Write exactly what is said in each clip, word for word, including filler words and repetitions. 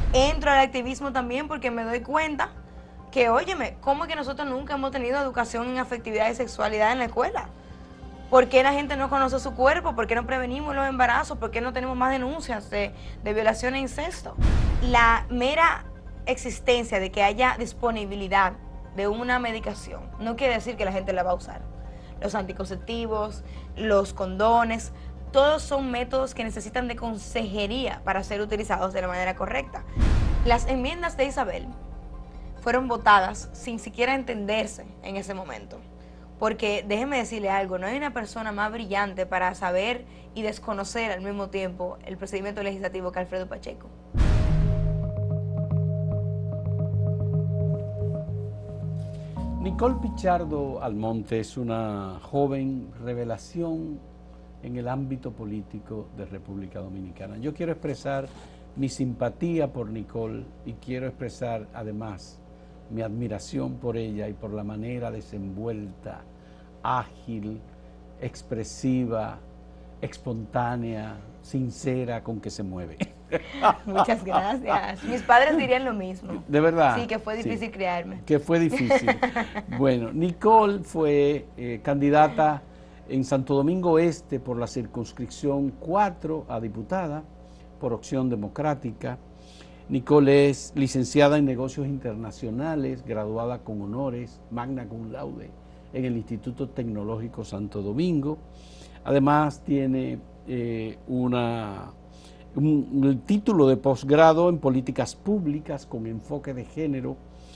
Entro al activismo también porque me doy cuenta que, óyeme, ¿cómo es que nosotros nunca hemos tenido educación en afectividad y sexualidad en la escuela? ¿Por qué la gente no conoce su cuerpo? ¿Por qué no prevenimos los embarazos? ¿Por qué no tenemos más denuncias de, de violación e incesto? La mera existencia de que haya disponibilidad de una medicación no quiere decir que la gente la va a usar. Los anticonceptivos, los condones, todos son métodos que necesitan de consejería para ser utilizados de la manera correcta. Las enmiendas de Isabel fueron votadas sin siquiera entenderse en ese momento. Porque déjeme decirle algo, no hay una persona más brillante para saber y desconocer al mismo tiempo el procedimiento legislativo que Alfredo Pacheco. Nicole Pichardo Almonte es una joven revelación en el ámbito político de República Dominicana. Yo quiero expresar mi simpatía por Nicole y quiero expresar además mi admiración por ella y por la manera desenvuelta, ágil, expresiva, espontánea, sincera con que se mueve. Muchas gracias. Mis padres dirían lo mismo. De verdad. Sí, que fue difícil sí, criarme. Que fue difícil. Bueno, Nicole fue eh, candidata en Santo Domingo Este por la circunscripción cuatro a diputada por Opción Democrática. Nicole es licenciada en Negocios Internacionales, graduada con honores, magna cum laude, en el Instituto Tecnológico Santo Domingo. Además tiene eh, una, un, un título de posgrado en Políticas Públicas con enfoque de género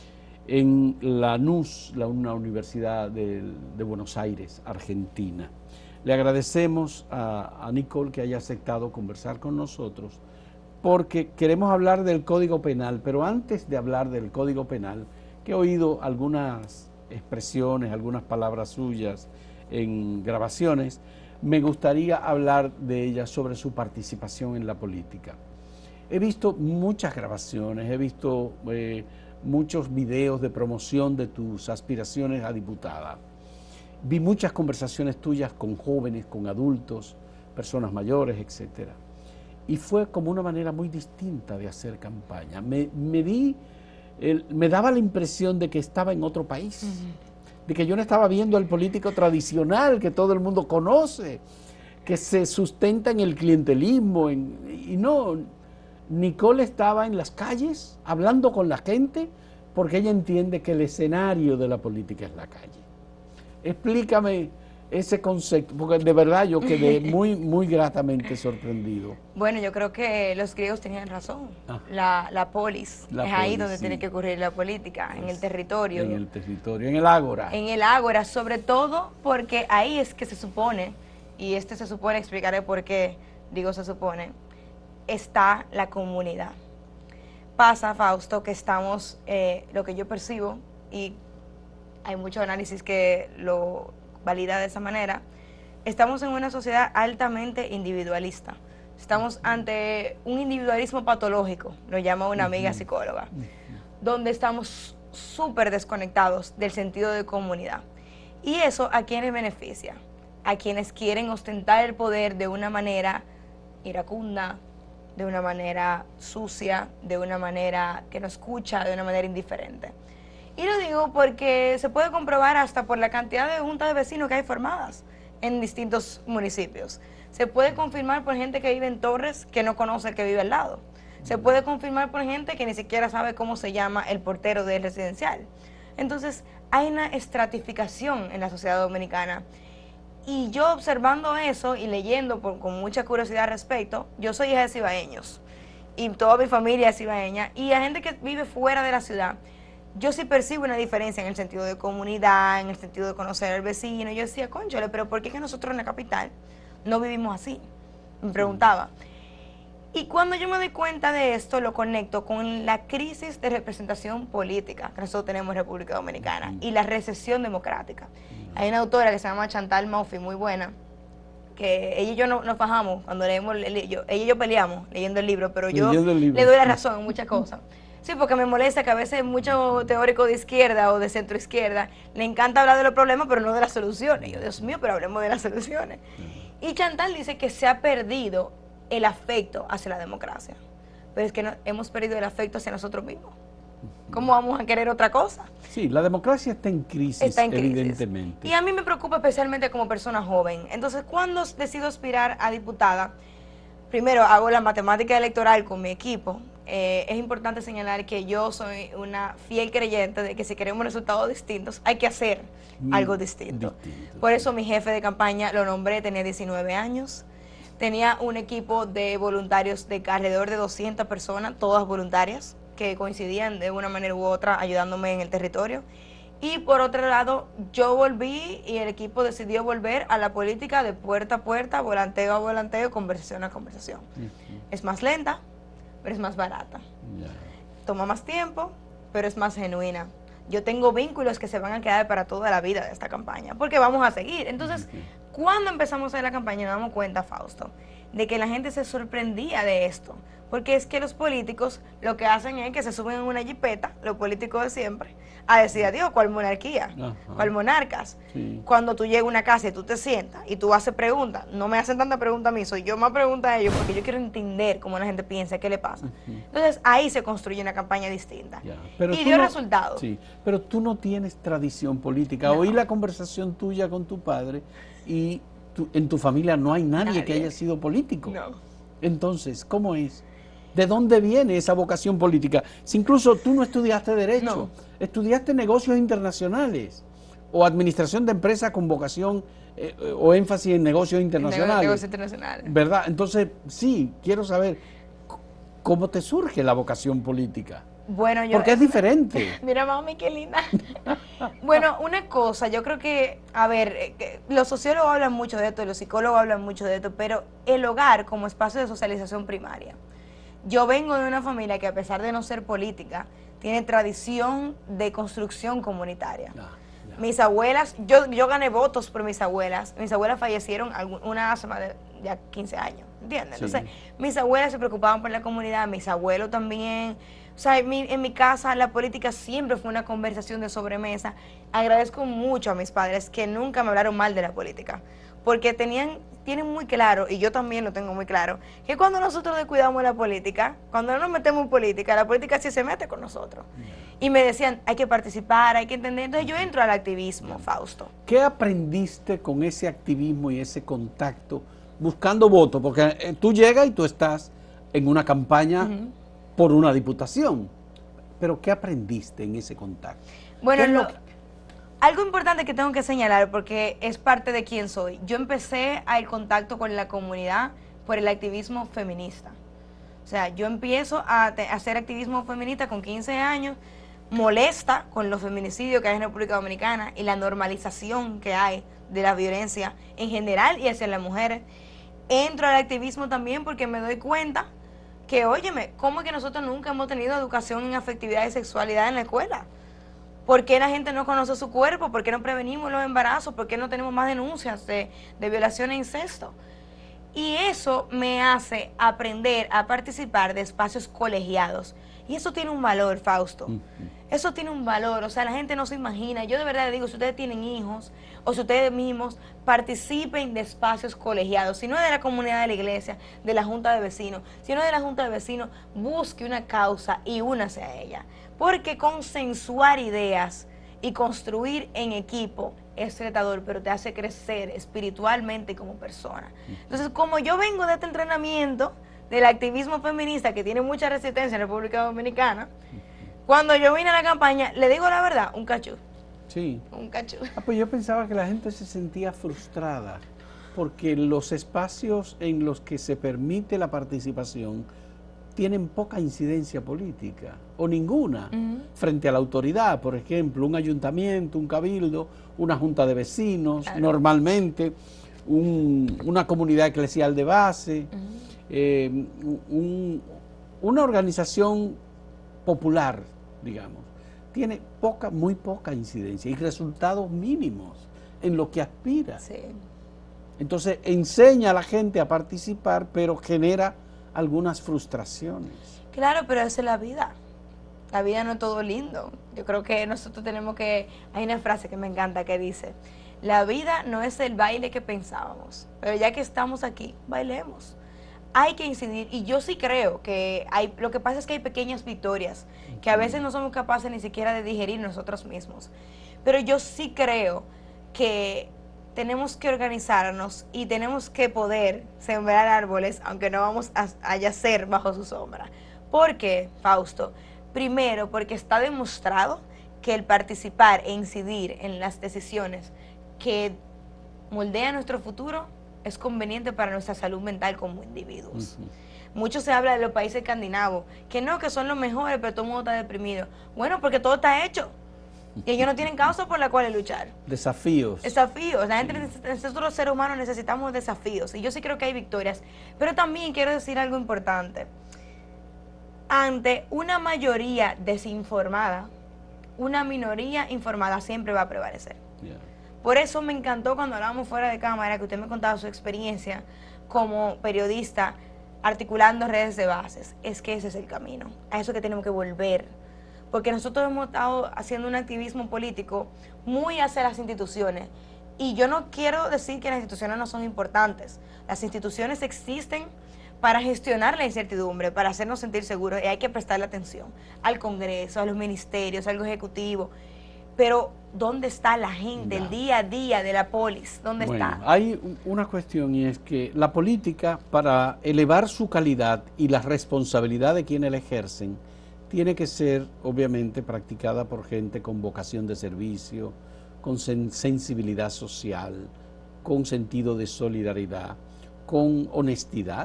en la N U S, la, una universidad de, de Buenos Aires, Argentina. Le agradecemos a, a Nicole que haya aceptado conversar con nosotros, porque queremos hablar del Código Penal, pero antes de hablar del Código Penal, que he oído algunas expresiones, algunas palabras suyas en grabaciones, me gustaría hablar de ella sobre su participación en la política. He visto muchas grabaciones, he visto eh, muchos videos de promoción de tus aspiraciones a diputada. Vi muchas conversaciones tuyas con jóvenes, con adultos, personas mayores, etcétera. Y fue como una manera muy distinta de hacer campaña. Me, me, di, el, me daba la impresión de que estaba en otro país, uh-huh. de que yo no estaba viendo al político tradicional que todo el mundo conoce, que se sustenta en el clientelismo. En, y no, Nicole estaba en las calles hablando con la gente porque ella entiende que el escenario de la política es la calle. Explícame ese concepto, porque de verdad yo quedé muy, muy gratamente sorprendido. Bueno, yo creo que los griegos tenían razón. Ah. La, la polis, la es polis, ahí donde sí. tiene que ocurrir la política, es en el territorio. En el territorio, en el ágora. En el ágora, sobre todo porque ahí es que se supone, y este se supone, explicaré por qué digo se supone, está la comunidad. Pasa, Fausto, que estamos, eh, lo que yo percibo, y hay mucho análisis que lo valida de esa manera, estamos en una sociedad altamente individualista. Estamos ante un individualismo patológico, lo llama una amiga psicóloga, donde estamos súper desconectados del sentido de comunidad. ¿Y eso a quiénes beneficia? A quienes quieren ostentar el poder de una manera iracunda, de una manera sucia, de una manera que no escucha, de una manera indiferente. Y lo digo porque se puede comprobar hasta por la cantidad de juntas de vecinos que hay formadas en distintos municipios. Se puede confirmar por gente que vive en Torres que no conoce el que vive al lado. Se puede confirmar por gente que ni siquiera sabe cómo se llama el portero del residencial. Entonces, hay una estratificación en la sociedad dominicana. Y yo observando eso y leyendo por, con mucha curiosidad al respecto, yo soy hija de cibaeños y toda mi familia es cibaeña, y a gente que vive fuera de la ciudad, yo sí percibo una diferencia en el sentido de comunidad, en el sentido de conocer al vecino. Yo decía, cónchale, pero ¿por qué es que nosotros en la capital no vivimos así? Me preguntaba. Y cuando yo me doy cuenta de esto, lo conecto con la crisis de representación política que nosotros tenemos en República Dominicana y la recesión democrática. Hay una autora que se llama Chantal Mouffe, muy buena, que ella y yo nos no fajamos cuando leemos, el, yo, ella y yo peleamos leyendo el libro, pero yo libro. le doy la razón en muchas cosas. Sí, porque me molesta que a veces muchos teóricos de izquierda o de centro izquierda le encanta hablar de los problemas, pero no de las soluciones. Y yo, Dios mío, pero hablemos de las soluciones. Y Chantal dice que se ha perdido el afecto hacia la democracia. pero es que no, hemos perdido el afecto hacia nosotros mismos. ¿Cómo vamos a querer otra cosa? Sí, la democracia está en crisis, está en crisis, evidentemente. Y a mí me preocupa especialmente como persona joven. Entonces, cuando decido aspirar a diputada, primero hago la matemática electoral con mi equipo. Eh, es importante señalar que yo soy una fiel creyente de que si queremos resultados distintos, hay que hacer mm, algo distinto. distinto. Por eso mi jefe de campaña lo nombré, tenía diecinueve años. Tenía un equipo de voluntarios de alrededor de doscientas personas, todas voluntarias, que coincidían de una manera u otra ayudándome en el territorio. Y por otro lado, yo volví y el equipo decidió volver a la política de puerta a puerta, volanteo a volanteo, conversación a conversación. Uh-huh. Es más lenta, pero es más barata. Yeah. Toma más tiempo, pero es más genuina. Yo tengo vínculos que se van a quedar para toda la vida de esta campaña, porque vamos a seguir. Entonces, uh-huh. cuando empezamos a hacer la campaña, nos damos cuenta, Fausto, de que la gente se sorprendía de esto. Porque es que los políticos lo que hacen es que se suben en una jipeta, los políticos de siempre, a decir adiós, ¿cuál monarquía? Ajá. ¿Cuál monarcas? Sí. Cuando tú llegas a una casa y tú te sientas y tú haces preguntas, no me hacen tanta pregunta a mí, soy yo más pregunta a ellos, porque yo quiero entender cómo la gente piensa, qué le pasa. Uh-huh. Entonces ahí se construye una campaña distinta. Pero y dio no, resultados. Sí, pero tú no tienes tradición política. No. Oí la conversación tuya con tu padre y tu, en tu familia no hay nadie, nadie que haya sido político. No. Entonces, ¿cómo es? ¿De dónde viene esa vocación política? Si incluso tú no estudiaste Derecho, no. estudiaste negocios internacionales o administración de empresas con vocación eh, o énfasis en negocios internacionales. Negocios internacionales. ¿Verdad? Entonces, sí, quiero saber cómo te surge la vocación política. Bueno, yo... Porque es diferente. Mira, mami, qué linda. Bueno, una cosa, yo creo que, a ver, los sociólogos hablan mucho de esto, los psicólogos hablan mucho de esto, pero el hogar como espacio de socialización primaria. Yo vengo de una familia que, a pesar de no ser política, tiene tradición de construcción comunitaria. No, no. Mis abuelas, yo, yo gané votos por mis abuelas. Mis abuelas fallecieron una hace más de ya quince años, ¿entiendes? Sí. Entonces, mis abuelas se preocupaban por la comunidad, mis abuelos también. O sea, en mi, en mi casa la política siempre fue una conversación de sobremesa. Agradezco mucho a mis padres que nunca me hablaron mal de la política, porque tenían... tienen muy claro, y yo también lo tengo muy claro, que cuando nosotros descuidamos la política, cuando no nos metemos en política, la política sí se mete con nosotros. Y me decían, hay que participar, hay que entender. Entonces yo entro al activismo, Fausto. ¿Qué aprendiste con ese activismo y ese contacto buscando votos? Porque eh, tú llegas y tú estás en una campaña uh-huh. por una diputación. Pero ¿qué aprendiste en ese contacto? Bueno, lo... algo importante que tengo que señalar, porque es parte de quién soy. Yo empecé el contacto con la comunidad por el activismo feminista. O sea, yo empiezo a, a hacer activismo feminista con quince años, molesta con los feminicidios que hay en República Dominicana y la normalización que hay de la violencia en general y hacia las mujeres. Entro al activismo también porque me doy cuenta que, óyeme, ¿cómo es que nosotros nunca hemos tenido educación en afectividad y sexualidad en la escuela? ¿Por qué la gente no conoce su cuerpo? ¿Por qué no prevenimos los embarazos? ¿Por qué no tenemos más denuncias de, de violación e incesto? Y eso me hace aprender a participar de espacios colegiados. Y eso tiene un valor, Fausto. Uh-huh. Eso tiene un valor. O sea, la gente no se imagina. Yo de verdad le digo, si ustedes tienen hijos o si ustedes mismos participen de espacios colegiados, si no es de la comunidad de la iglesia, de la junta de vecinos, si no es de la junta de vecinos, busque una causa y únase a ella. Porque consensuar ideas y construir en equipo es retador, pero te hace crecer espiritualmente como persona. Entonces, como yo vengo de este entrenamiento del activismo feminista que tiene mucha resistencia en República Dominicana, cuando yo vine a la campaña, le digo la verdad, un cachú. Sí. Un cachú. Ah, pues yo pensaba que la gente se sentía frustrada porque los espacios en los que se permite la participación tienen poca incidencia política, o ninguna, uh-huh. frente a la autoridad. Por ejemplo, un ayuntamiento, un cabildo, una junta de vecinos, claro. normalmente, un, una comunidad eclesial de base, uh-huh. eh, un, una organización popular, digamos, tiene poca, muy poca incidencia y resultados mínimos en lo que aspira. Sí. Entonces, enseña a la gente a participar, pero genera algunas frustraciones. Claro, pero esa es la vida. La vida no es todo lindo. Yo creo que nosotros tenemos que... Hay una frase que me encanta que dice, la vida no es el baile que pensábamos, pero ya que estamos aquí, bailemos. hay que incidir, y yo sí creo que hay, lo que pasa es que hay pequeñas victorias que a veces no somos capaces ni siquiera de digerir nosotros mismos, pero yo sí creo que tenemos que organizarnos y tenemos que poder sembrar árboles, aunque no vamos a, a yacer bajo su sombra. ¿Por qué, Fausto? Primero, porque está demostrado que el participar e incidir en las decisiones que moldean nuestro futuro es conveniente para nuestra salud mental como individuos. Uh-huh. Mucho se habla de los países escandinavos, que no, que son los mejores, pero todo el mundo está deprimido. Bueno, porque todo está hecho. Y ellos no tienen causa por la cual luchar. Desafíos. Desafíos. La gente, nosotros los seres humanos necesitamos desafíos. Y yo sí creo que hay victorias. Pero también quiero decir algo importante. Ante una mayoría desinformada, una minoría informada siempre va a prevalecer. Yeah. Por eso me encantó cuando hablábamos fuera de cámara, que usted me contaba su experiencia como periodista articulando redes de bases. Es que ese es el camino. A eso que tenemos que volver. Porque nosotros hemos estado haciendo un activismo político muy hacia las instituciones. Y yo no quiero decir que las instituciones no son importantes. Las instituciones existen para gestionar la incertidumbre, para hacernos sentir seguros, y hay que prestarle atención al Congreso, a los ministerios, al Ejecutivo. Pero, ¿dónde está la gente, ya. el día a día de la polis? ¿Dónde bueno, está? Hay una cuestión, y es que la política, para elevar su calidad y la responsabilidad de quienes la ejercen, tiene que ser, obviamente, practicada por gente con vocación de servicio, con sen sensibilidad social, con sentido de solidaridad, con honestidad.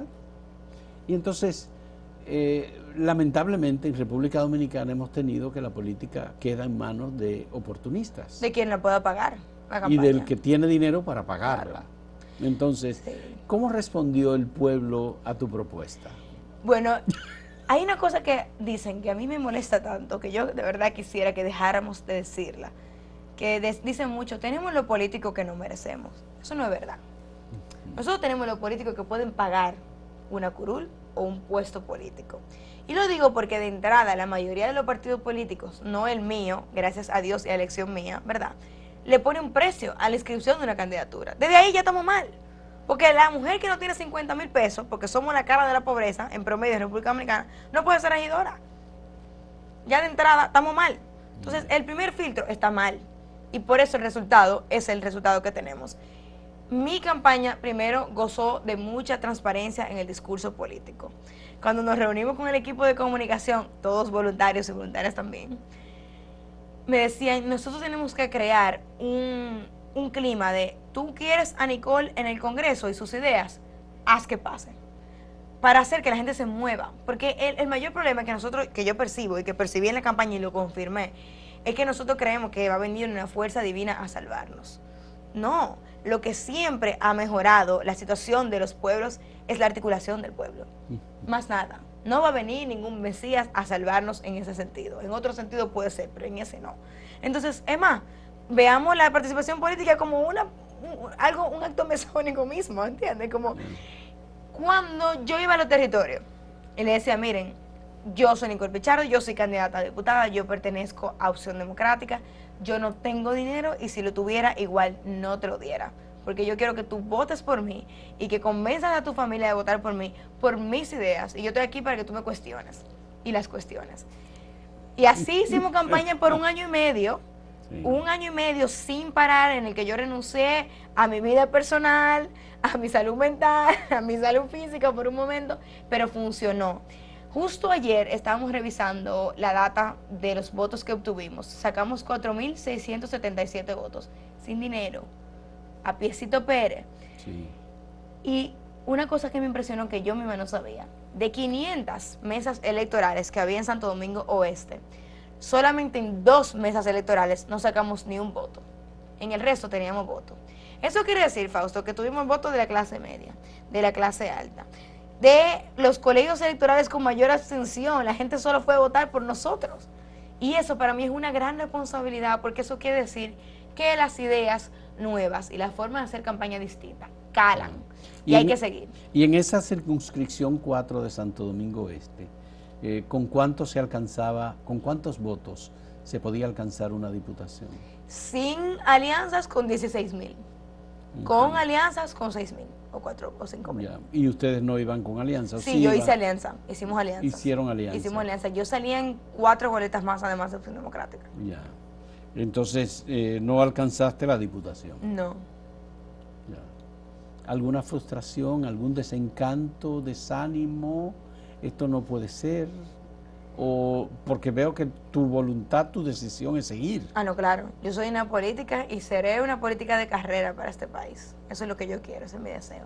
Y entonces, eh, lamentablemente, en República Dominicana hemos tenido que la política queda en manos de oportunistas. De quien la pueda pagar, la campaña. Y del que tiene dinero para pagarla. Claro. Entonces, sí. ¿Cómo respondió el pueblo a tu propuesta? Bueno... Hay una cosa que dicen que a mí me molesta tanto, que yo de verdad quisiera que dejáramos de decirla, que de, dicen mucho, tenemos los políticos que no merecemos. Eso no es verdad. Nosotros tenemos los políticos que pueden pagar una curul o un puesto político. Y lo digo porque de entrada la mayoría de los partidos políticos, no el mío, gracias a Dios y a elección mía, ¿verdad?, le pone un precio a la inscripción de una candidatura. Desde ahí ya estamos mal. Porque la mujer que no tiene cincuenta mil pesos, porque somos la cara de la pobreza en promedio en República Dominicana, no puede ser regidora. Ya de entrada estamos mal. Entonces el primer filtro está mal. Y por eso el resultado es el resultado que tenemos. Mi campaña primero gozó de mucha transparencia en el discurso político. Cuando nos reunimos con el equipo de comunicación, todos voluntarios y voluntarias también, me decían, nosotros tenemos que crear un... un clima de, tú quieres a Nicole en el Congreso y sus ideas, haz que pase, para hacer que la gente se mueva, porque el, el mayor problema que nosotros, que yo percibo y que percibí en la campaña y lo confirmé, es que nosotros creemos que va a venir una fuerza divina a salvarnos. No, lo que siempre ha mejorado la situación de los pueblos es la articulación del pueblo, más nada. No va a venir ningún Mesías a salvarnos en ese sentido, en otro sentido puede ser, pero en ese no. Entonces, es más, veamos la participación política como una un, algo, un acto mesónico mismo, ¿entiendes? Como cuando yo iba a los territorios y le decía, miren, yo soy Nicole Pichardo, yo soy candidata a diputada, yo pertenezco a Opción Democrática, yo no tengo dinero y si lo tuviera igual no te lo diera, porque yo quiero que tú votes por mí y que convenzas a tu familia de votar por mí, por mis ideas, y yo estoy aquí para que tú me cuestiones y las cuestiones. Y así hicimos campaña por un año y medio. Sí. Un año y medio sin parar, en el que yo renuncié a mi vida personal, a mi salud mental, a mi salud física por un momento, pero funcionó. Justo ayer estábamos revisando la data de los votos que obtuvimos. Sacamos cuatro mil seiscientos setenta y siete votos, sin dinero, a Piecito Pérez. Sí. Y una cosa que me impresionó, que yo misma no sabía, de quinientas mesas electorales que había en Santo Domingo Oeste, solamente en dos mesas electorales no sacamos ni un voto. En el resto teníamos voto. Eso quiere decir, Fausto, que tuvimos votos de la clase media, de la clase alta, de los colegios electorales con mayor abstención. La gente solo fue a votar por nosotros. Y eso para mí es una gran responsabilidad, porque eso quiere decir que las ideas nuevas y la forma de hacer campaña distinta calan. Y, y hay en, que seguir. Y en esa circunscripción cuatro de Santo Domingo Este, Eh, ¿con cuánto se alcanzaba, con cuántos votos se podía alcanzar una diputación? Sin alianzas, con dieciséis mil. Uh-huh. Con alianzas, con seis mil. o cuatro o cinco mil. Ya. ¿Y ustedes no iban con alianza? Sí, sí yo iban? hice alianza, hicimos alianza. Hicieron alianza. Hicimos alianza. Yo salía en cuatro boletas más, además de Opción Democrática. Ya. Entonces, eh, ¿no alcanzaste la diputación? No. Ya. ¿Alguna frustración, algún desencanto, desánimo? ¿Esto no puede ser? O porque veo que tu voluntad, tu decisión es seguir. Ah, no, claro. Yo soy una política y seré una política de carrera para este país. Eso es lo que yo quiero, ese es mi deseo.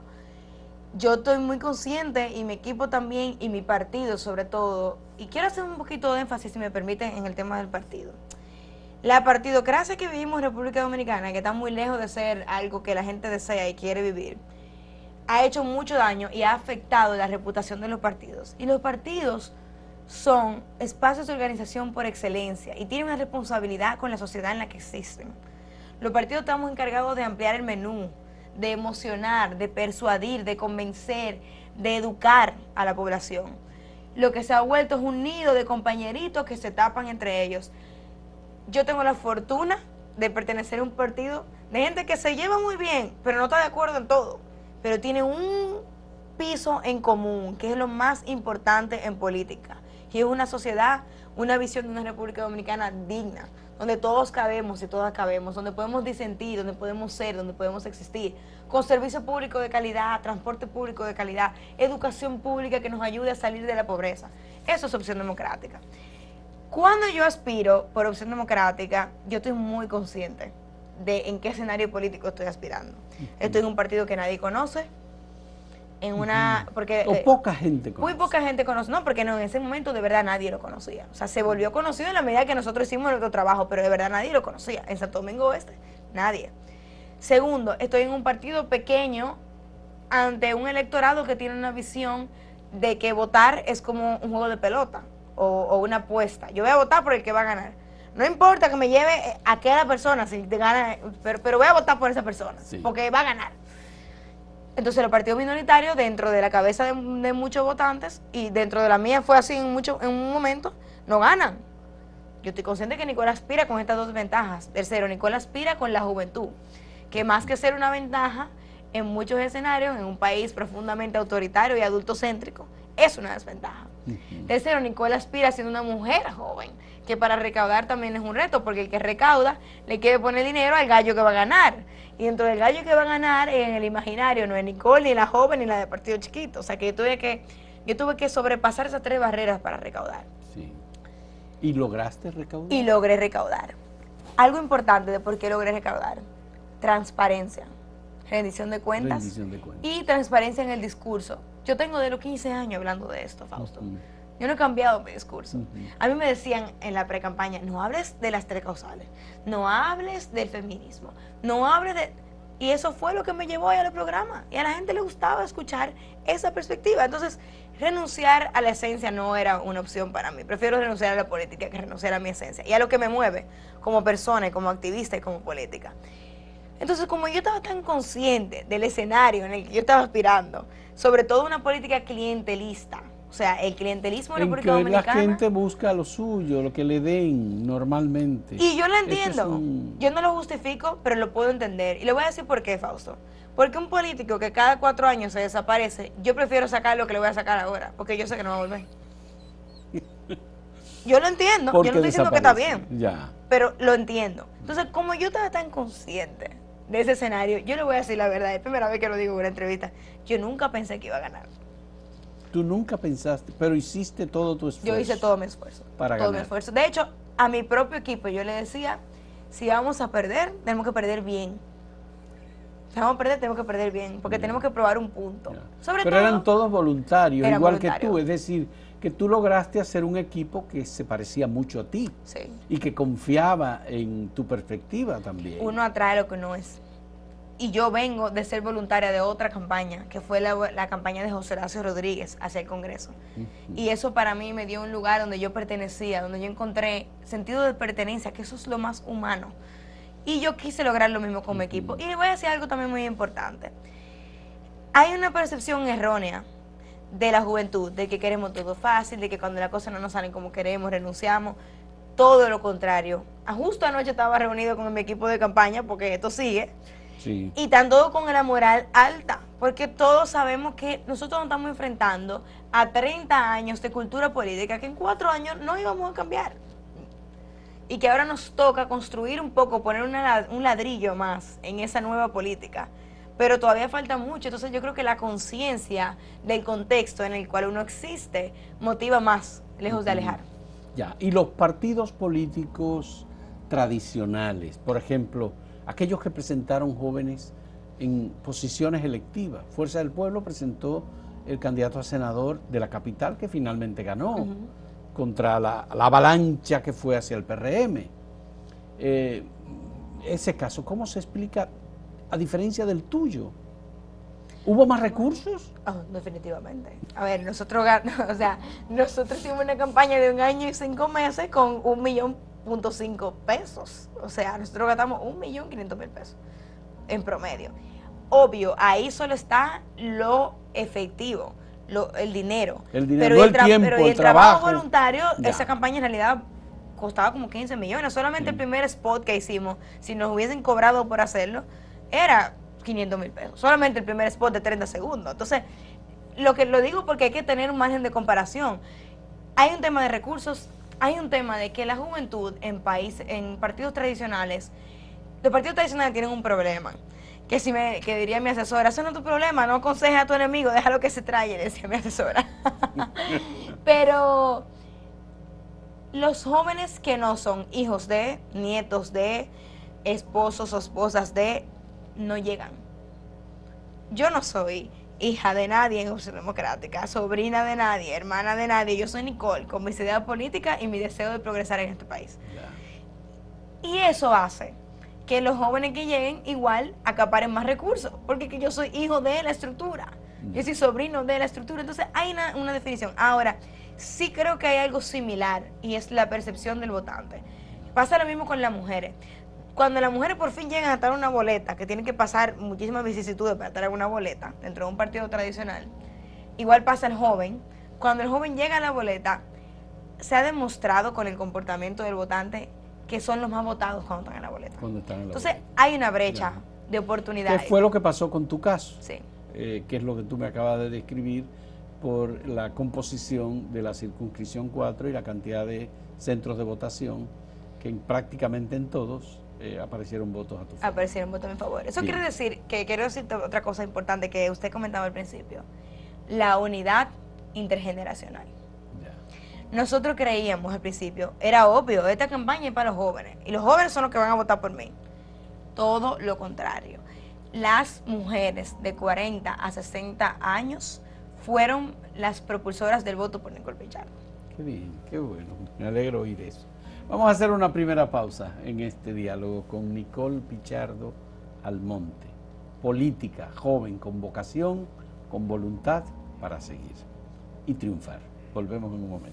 Yo estoy muy consciente, y mi equipo también, y mi partido sobre todo, y quiero hacer un poquito de énfasis, si me permiten, en el tema del partido. La partidocracia que vivimos en República Dominicana, que está muy lejos de ser algo que la gente desea y quiere vivir, ha hecho mucho daño y ha afectado la reputación de los partidos. Y los partidos son espacios de organización por excelencia y tienen una responsabilidad con la sociedad en la que existen. Los partidos estamos encargados de ampliar el menú, de emocionar, de persuadir, de convencer, de educar a la población. Lo que se ha vuelto es un nido de compañeritos que se tapan entre ellos. Yo tengo la fortuna de pertenecer a un partido de gente que se lleva muy bien, pero no está de acuerdo en todo, pero tiene un piso en común, que es lo más importante en política. Y es una sociedad, una visión de una República Dominicana digna, donde todos cabemos y todas cabemos, donde podemos disentir, donde podemos ser, donde podemos existir, con servicio público de calidad, transporte público de calidad, educación pública que nos ayude a salir de la pobreza. Eso es Opción Democrática. Cuando yo aspiro por Opción Democrática, yo estoy muy consciente de en qué escenario político estoy aspirando. Estoy en un partido que nadie conoce, en una, porque o poca gente conoce. Muy poca gente conoce, no, porque no, en ese momento de verdad nadie lo conocía. O sea, se volvió conocido en la medida que nosotros hicimos nuestro trabajo, pero de verdad nadie lo conocía. En Santo Domingo Oeste, nadie. Segundo, estoy en un partido pequeño ante un electorado que tiene una visión de que votar es como un juego de pelota o, o una apuesta. Yo voy a votar por el que va a ganar. No importa que me lleve a aquella persona, si te gana, pero, pero voy a votar por esa persona, sí, porque va a ganar. Entonces los partidos minoritarios, dentro de la cabeza de, de muchos votantes, y dentro de la mía fue así en, mucho, en un momento, no ganan. Yo estoy consciente que Nicolás aspira con estas dos ventajas. Tercero, Nicolás aspira con la juventud, que más que ser una ventaja, en muchos escenarios, en un país profundamente autoritario y adultocéntrico, es una desventaja. Uh-huh. Tercero, Nicolás aspira siendo una mujer joven, que para recaudar también es un reto, porque el que recauda le quiere poner dinero al gallo que va a ganar. Y dentro del gallo que va a ganar, en el imaginario, no es Nicole, ni la joven, ni la de partido chiquito. O sea que yo tuve que, yo tuve que sobrepasar esas tres barreras para recaudar. Sí. ¿Y lograste recaudar? Y logré recaudar. Algo importante de por qué logré recaudar: transparencia, rendición de cuentas, rendición de cuentas. Y transparencia en el discurso. Yo tengo de los quince años hablando de esto, Fausto. Uh-huh. Yo no he cambiado mi discurso. Uh-huh. A mí me decían en la pre-campaña, no hables de las tres causales, no hables del feminismo, no hables de... Y eso fue lo que me llevó al programa. Y a la gente le gustaba escuchar esa perspectiva. Entonces, renunciar a la esencia no era una opción para mí. Prefiero renunciar a la política que renunciar a mi esencia y a lo que me mueve como persona y como activista y como política. Entonces, como yo estaba tan consciente del escenario en el que yo estaba aspirando, sobre todo una política clientelista, o sea, el clientelismo en la República Dominicana. La gente busca lo suyo, lo que le den normalmente. Y yo lo entiendo. Es un... Yo no lo justifico, pero lo puedo entender. Y le voy a decir por qué, Fausto. Porque un político que cada cuatro años se desaparece, yo prefiero sacar lo que le voy a sacar ahora, porque yo sé que no va a volver. Yo lo entiendo. Yo no estoy diciendo que está bien. Ya. Pero lo entiendo. Entonces, como yo estaba tan consciente de ese escenario, yo le voy a decir la verdad, es primera vez que lo digo en una entrevista, yo nunca pensé que iba a ganar. Tú nunca pensaste, pero hiciste todo tu esfuerzo. Yo hice todo mi esfuerzo. Para todo ganar. mi esfuerzo. De hecho, a mi propio equipo yo le decía, si vamos a perder, tenemos que perder bien. Si vamos a perder, tenemos que perder bien, porque yeah. tenemos que probar un punto. Yeah. Sobre pero todo, eran todos voluntarios, eran igual voluntarios. que tú, es decir, que tú lograste hacer un equipo que se parecía mucho a ti. Sí. Y que confiaba en tu perspectiva también. Uno atrae lo que no es. Y yo vengo de ser voluntaria de otra campaña, que fue la, la campaña de José Horacio Rodríguez hacia el Congreso. Uh-huh. Y eso para mí me dio un lugar donde yo pertenecía, donde yo encontré sentido de pertenencia, que eso es lo más humano. Y yo quise lograr lo mismo con uh-huh. mi equipo. Y le voy a decir algo también muy importante. Hay una percepción errónea de la juventud, de que queremos todo fácil, de que cuando las cosas no nos salen como queremos, renunciamos. Todo lo contrario. Justo anoche estaba reunido con mi equipo de campaña, porque esto sigue. Sí. Y están todos con la moral alta, porque todos sabemos que nosotros nos estamos enfrentando a treinta años de cultura política que en cuatro años no íbamos a cambiar. Y que ahora nos toca construir un poco, poner una, un ladrillo más en esa nueva política. Pero todavía falta mucho, entonces yo creo que la conciencia del contexto en el cual uno existe motiva más, lejos de alejar. Ya, y los partidos políticos tradicionales, por ejemplo, aquellos que presentaron jóvenes en posiciones electivas. Fuerza del Pueblo presentó el candidato a senador de la capital que finalmente ganó, uh-huh, contra la, la avalancha que fue hacia el P R M. Eh, ese caso, ¿cómo se explica a diferencia del tuyo? ¿Hubo más recursos? Oh, definitivamente. A ver, nosotros o sea, nosotros hicimos una campaña de un año y cinco meses con un millón punto cinco pesos. O sea, nosotros gastamos un millón quinientos mil pesos en promedio. Obvio, ahí solo está lo efectivo, lo, el dinero. El dinero, pero no el, el tiempo, pero el, el trabajo. trabajo voluntario, ya. Esa campaña en realidad costaba como quince millones. Solamente sí. El primer spot que hicimos, si nos hubiesen cobrado por hacerlo, era quinientos mil pesos. Solamente el primer spot de treinta segundos. Entonces, lo que lo digo porque hay que tener un margen de comparación. Hay un tema de recursos, hay un tema de que la juventud en país, en partidos tradicionales, los partidos tradicionales tienen un problema. Que si me, que diría mi asesora, eso no es tu problema, no aconsejes a tu enemigo, déjalo que se traye, decía mi asesora. Pero los jóvenes que no son hijos de, nietos de, esposos o esposas de, no llegan. Yo no soy hija de nadie en Opción Democrática, sobrina de nadie, hermana de nadie. Yo soy Nicole, con mis ideas políticas y mi deseo de progresar en este país. Yeah. Y eso hace que los jóvenes que lleguen igual acaparen más recursos, porque que yo soy hijo de la estructura, mm. yo soy sobrino de la estructura, entonces hay una, una definición. Ahora, sí creo que hay algo similar, y es la percepción del votante. Pasa lo mismo con las mujeres. Cuando las mujeres por fin llegan a estar en una boleta, que tienen que pasar muchísimas vicisitudes para estar en una boleta, dentro de un partido tradicional, igual pasa el joven. Cuando el joven llega a la boleta, se ha demostrado con el comportamiento del votante que son los más votados cuando están en la boleta. Cuando están en la Entonces, boleta. hay una brecha ya. de oportunidades. ¿Qué fue lo que pasó con tu caso? Sí. Eh, que es lo que tú me acabas de describir por la composición de la circunscripción cuatro y la cantidad de centros de votación, que en, prácticamente en todos eh, aparecieron votos a tu favor. Aparecieron votos a mi favor. Eso Bien. quiere decir, que quiero decirte otra cosa importante que usted comentaba al principio, la unidad intergeneracional. Nosotros creíamos al principio, era obvio, esta campaña es para los jóvenes, y los jóvenes son los que van a votar por mí. Todo lo contrario. Las mujeres de cuarenta a sesenta años fueron las propulsoras del voto por Nicole Pichardo. Qué bien, qué bueno, me alegro oír eso. Vamos a hacer una primera pausa en este diálogo con Nicole Pichardo Almonte, política, joven, con vocación, con voluntad para seguir y triunfar. Volvemos en un momento.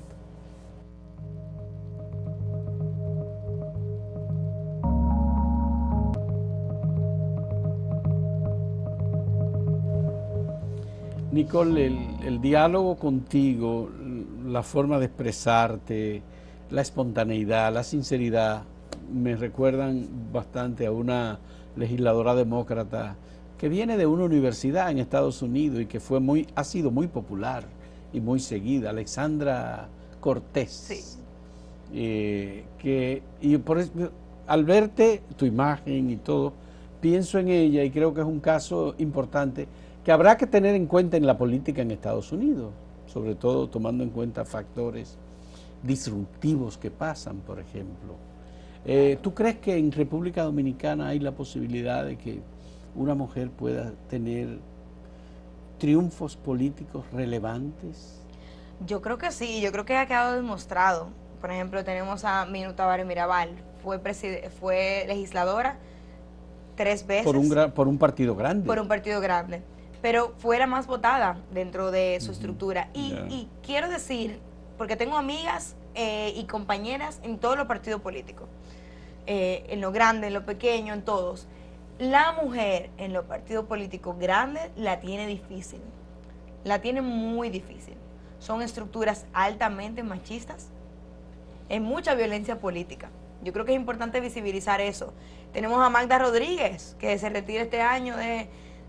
Nicole, el, el diálogo contigo, la forma de expresarte, la espontaneidad, la sinceridad, me recuerdan bastante a una legisladora demócrata que viene de una universidad en Estados Unidos y que fue muy, ha sido muy popular y muy seguida, Alexandra Cortés. Sí. Eh, que, y por eso, al verte, tu imagen y todo, pienso en ella y creo que es un caso importante que habrá que tener en cuenta en la política en Estados Unidos, sobre todo tomando en cuenta factores disruptivos que pasan, por ejemplo. Eh, ¿Tú crees que en República Dominicana hay la posibilidad de que una mujer pueda tener triunfos políticos relevantes? Yo creo que sí, yo creo que ha quedado demostrado. Por ejemplo, tenemos a Minuta Tavares Mirabal, fue, fue legisladora tres veces. Por un, gran, por un partido grande. Por un partido grande. Pero fue la más votada dentro de su uh-huh. estructura. Y, yeah. y quiero decir, porque tengo amigas eh, y compañeras en todos los partidos políticos, eh, en lo grande, en lo pequeño, en todos. La mujer en los partidos políticos grandes la tiene difícil, la tiene muy difícil. Son estructuras altamente machistas, hay mucha violencia política. Yo creo que es importante visibilizar eso. Tenemos a Magda Rodríguez, que se retira este año de...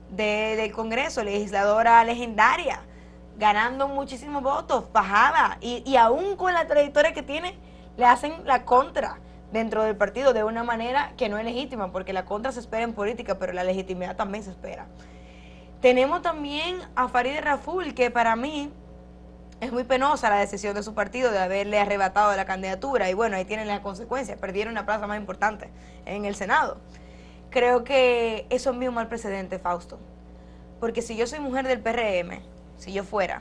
de, del Congreso, legisladora legendaria, ganando muchísimos votos, bajada, y, y aún con la trayectoria que tiene, le hacen la contra dentro del partido de una manera que no es legítima, porque la contra se espera en política, pero la legitimidad también se espera. Tenemos también a Farideh Raful, que para mí es muy penosa la decisión de su partido de haberle arrebatado la candidatura, y bueno, ahí tienen las consecuencias, perdieron la plaza más importante en el Senado. Creo que eso envía un mal precedente, Fausto, porque si yo soy mujer del P R M, si yo fuera,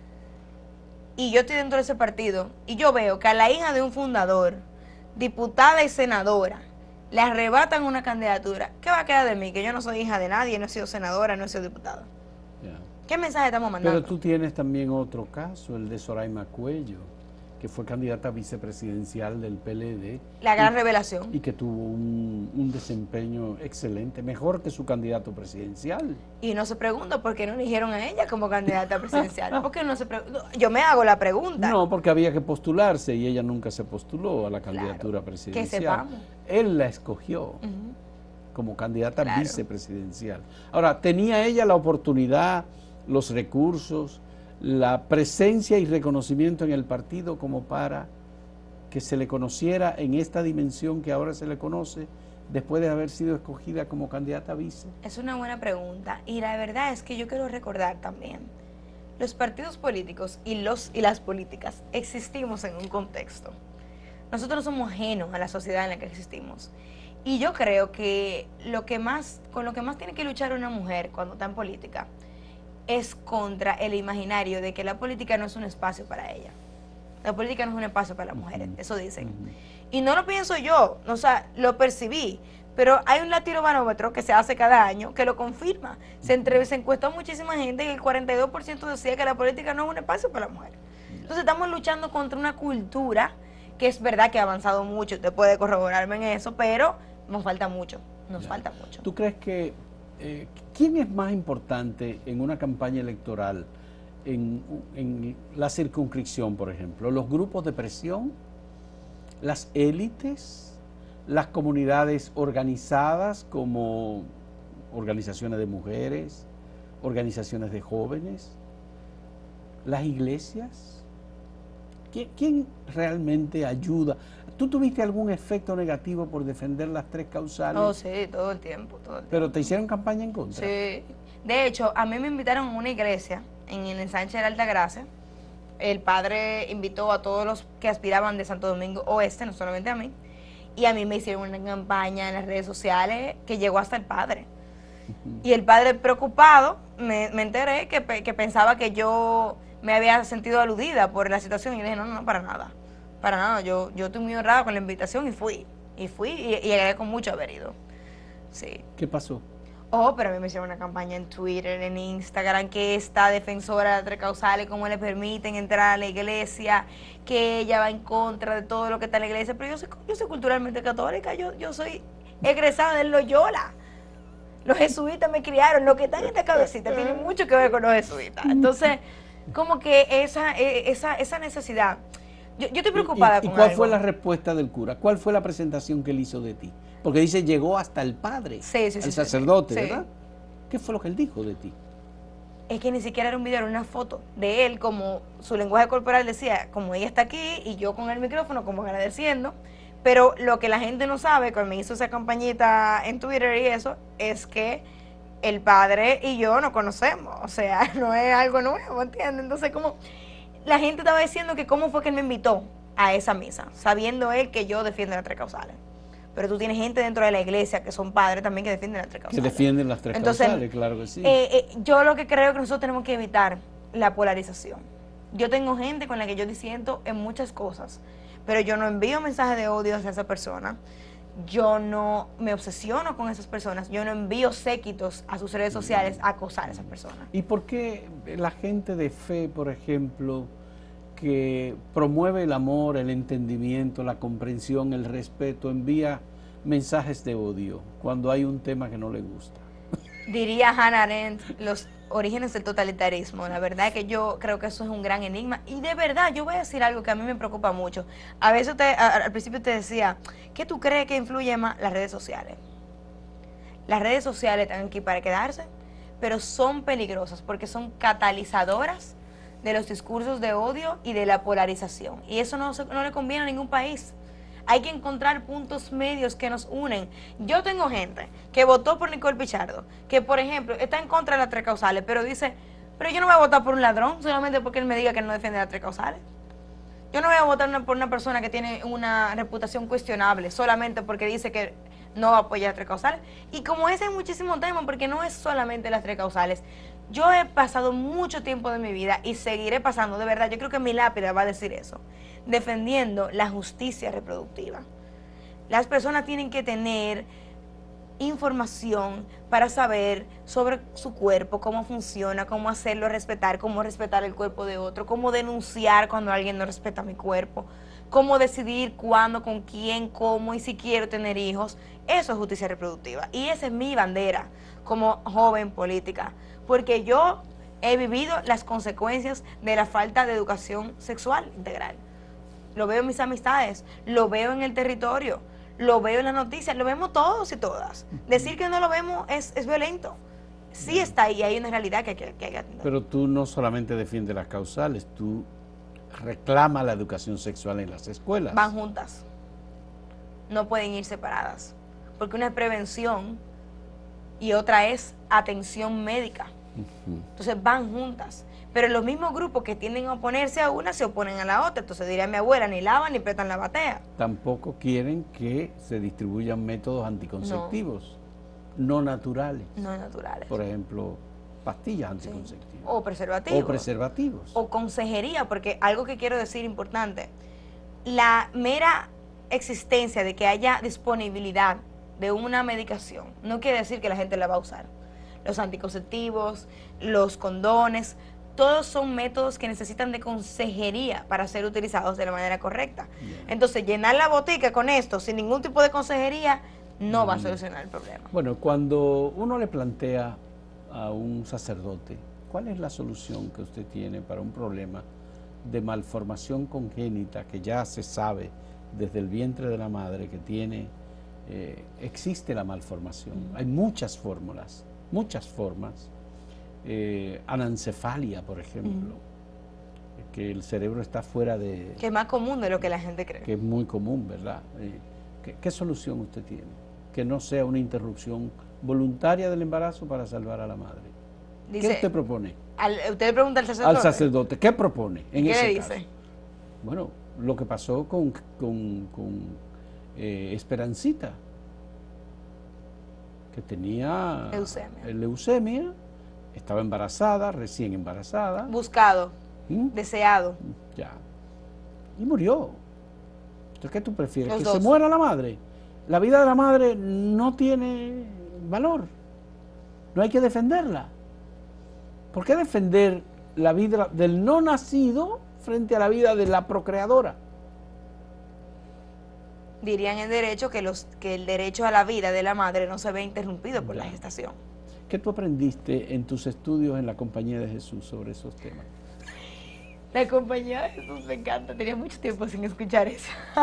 y yo estoy dentro de ese partido, y yo veo que a la hija de un fundador, diputada y senadora, le arrebatan una candidatura, ¿qué va a quedar de mí? Que yo no soy hija de nadie, no he sido senadora, no he sido diputada. Yeah. ¿Qué mensaje estamos mandando? Pero tú tienes también otro caso, el de Soraima Cuello, que fue candidata vicepresidencial del P L D. La gran y, revelación. Y que tuvo un, un desempeño excelente, mejor que su candidato presidencial. Y no se pregunta por qué no eligieron a ella como candidata presidencial. ¿Por qué no se pregunta? Yo me hago la pregunta. No, porque había que postularse y ella nunca se postuló a la candidatura claro, presidencial. Que sepamos. Él la escogió uh-huh. como candidata claro. vicepresidencial. Ahora, ¿tenía ella la oportunidad, los recursos, la presencia y reconocimiento en el partido como para que se le conociera en esta dimensión que ahora se le conoce después de haber sido escogida como candidata a vice? Es una buena pregunta, y la verdad es que yo quiero recordar también, los partidos políticos y, los, y las políticas existimos en un contexto. Nosotros no somos ajenos a la sociedad en la que existimos, y yo creo que, lo que más, con lo que más tiene que luchar una mujer cuando está en política es contra el imaginario de que la política no es un espacio para ella. La política no es un espacio para las mujeres, eso dicen. Uh-huh. Y no lo pienso yo, o sea, lo percibí, pero hay un latirobarómetro que se hace cada año que lo confirma. Se, entre, se encuestó a muchísima gente y el cuarenta y dos por ciento decía que la política no es un espacio para las mujeres. Entonces estamos luchando contra una cultura que es verdad que ha avanzado mucho, usted puede corroborarme en eso, pero nos falta mucho, nos ya. falta mucho. ¿Tú crees que Eh, ¿quién es más importante en una campaña electoral, en, en la circunscripción, por ejemplo? ¿Los grupos de presión, las élites, las comunidades organizadas como organizaciones de mujeres, organizaciones de jóvenes, las iglesias? ¿Quién, quién realmente ayuda? ¿Tú tuviste algún efecto negativo por defender las tres causales? Oh, sí, todo el tiempo, todo el tiempo. ¿Pero te hicieron campaña en contra? Sí. De hecho, a mí me invitaron a una iglesia en el ensanche de la Altagracia. El padre invitó a todos los que aspiraban de Santo Domingo Oeste, no solamente a mí. Y a mí me hicieron una campaña en las redes sociales que llegó hasta el padre. Uh-huh. Y el padre preocupado, me, me enteré que, que pensaba que yo me había sentido aludida por la situación. Y le dije, no, no, para nada. Para nada, yo, yo estoy muy honrada con la invitación y fui, y fui y, y agradezco mucho haber ido. Sí. ¿Qué pasó? Oh, pero a mí me hicieron una campaña en Twitter, en Instagram, que esta defensora de las tres causales, cómo le permiten entrar a la iglesia, que ella va en contra de todo lo que está en la iglesia, pero yo soy, yo soy culturalmente católica, yo, yo soy egresada de Loyola. Los jesuitas me criaron, lo que está en esta cabecita tiene mucho que ver con los jesuitas. Entonces, como que esa, esa, esa necesidad... Yo, yo estoy preocupada ¿Y, y, con ¿Y cuál algo. fue la respuesta del cura? ¿Cuál fue la presentación que él hizo de ti? Porque dice, llegó hasta el padre, sí, sí, el sí, sacerdote, sí, ¿verdad? ¿Qué fue lo que él dijo de ti? Es que ni siquiera era un video, era una foto de él, como su lenguaje corporal decía, como ella está aquí y yo con el micrófono como agradeciendo. Pero lo que la gente no sabe, cuando me hizo esa campañita en Twitter y eso, es que el padre y yo nos conocemos. O sea, no es algo nuevo, ¿entiendes? Entonces, como... La gente estaba diciendo que cómo fue que él me invitó a esa misa, sabiendo él que yo defiendo las tres causales. Pero tú tienes gente dentro de la iglesia que son padres también que defienden las tres causales. Que defienden las tres Entonces, causales, claro que sí. Eh, eh, yo lo que creo que nosotros tenemos que evitar la polarización. Yo tengo gente con la que yo disiento en muchas cosas, pero yo no envío mensajes de odio hacia esa persona. Yo no me obsesiono con esas personas, yo no envío séquitos a sus redes sociales a acosar a esas personas. ¿Y por qué la gente de fe, por ejemplo, que promueve el amor, el entendimiento, la comprensión, el respeto, envía mensajes de odio cuando hay un tema que no le gusta? Diría Hannah Arendt, los orígenes del totalitarismo. La verdad es que yo creo que eso es un gran enigma. Y de verdad, yo voy a decir algo que a mí me preocupa mucho. A veces usted, a, al principio te decía, ¿qué tú crees que influye más? Las redes sociales. Las redes sociales están aquí para quedarse, pero son peligrosas porque son catalizadoras de los discursos de odio y de la polarización. Y eso no, no le conviene a ningún país. Hay que encontrar puntos medios que nos unen. Yo tengo gente que votó por Nicole Pichardo, que por ejemplo está en contra de las tres causales, pero dice, pero yo no voy a votar por un ladrón solamente porque él me diga que no defiende las tres causales. Yo no voy a votar una, por una persona que tiene una reputación cuestionable solamente porque dice que no apoya las tres causales. Y como ese hay muchísimos temas, porque no es solamente las tres causales. Yo he pasado mucho tiempo de mi vida y seguiré pasando, de verdad, yo creo que mi lápida va a decir eso, defendiendo la justicia reproductiva. Las personas tienen que tener información para saber sobre su cuerpo, cómo funciona, cómo hacerlo respetar, cómo respetar el cuerpo de otro, cómo denunciar cuando alguien no respeta mi cuerpo, cómo decidir cuándo, con quién, cómo y si quiero tener hijos. Eso es justicia reproductiva y esa es mi bandera como joven política, porque yo he vivido las consecuencias de la falta de educación sexual integral. Lo veo en mis amistades, lo veo en el territorio, lo veo en las noticias, lo vemos todos y todas. Decir que no lo vemos es, es violento. Sí está ahí, hay una realidad que hay que, que, hay que atender. Pero tú no solamente defiendes las causales, tú reclamas la educación sexual en las escuelas. Van juntas, no pueden ir separadas, porque una es prevención y otra es atención médica. Uh-huh. Entonces van juntas. Pero los mismos grupos que tienden a oponerse a una se oponen a la otra. Entonces diría mi abuela, ni lavan ni prestan la batea. Tampoco quieren que se distribuyan métodos anticonceptivos no, no naturales. No naturales. Por ejemplo, pastillas anticonceptivas. Sí. O preservativos. O preservativos. O consejería, porque algo que quiero decir importante, la mera existencia de que haya disponibilidad de una medicación no quiere decir que la gente la va a usar. Los anticonceptivos, los condones, todos son métodos que necesitan de consejería para ser utilizados de la manera correcta. Bien. Entonces, llenar la botica con esto, sin ningún tipo de consejería, no mm. va a solucionar el problema. Bueno, cuando uno le plantea a un sacerdote, ¿cuál es la solución que usted tiene para un problema de malformación congénita que ya se sabe desde el vientre de la madre que tiene, eh, existe la malformación? Mm. Hay muchas fórmulas, muchas formas. Eh, anencefalia, por ejemplo, uh-huh. que el cerebro está fuera de... Que es más común de lo que la gente cree. Que es muy común, ¿verdad? Eh, ¿qué, ¿Qué solución usted tiene? Que no sea una interrupción voluntaria del embarazo para salvar a la madre. Dice, ¿qué usted propone? Al, usted le pregunta al sacerdote. Al sacerdote, ¿qué propone en ¿Qué ese le caso? dice? Bueno, lo que pasó con, con, con eh, Esperancita, que tenía leucemia. leucemia, estaba embarazada, recién embarazada. Buscado, ¿Mm? deseado. Ya. Y murió. Entonces, ¿qué tú prefieres? Los ¿Que dos. se muera la madre? La vida de la madre no tiene valor. No hay que defenderla. ¿Por qué defender la vida del no nacido frente a la vida de la procreadora? Dirían en derecho que, los, que el derecho a la vida de la madre no se ve interrumpido por ya. la gestación. ¿Qué tú aprendiste en tus estudios en la Compañía de Jesús sobre esos temas? La Compañía de Jesús me encanta, tenía mucho tiempo sin escuchar eso.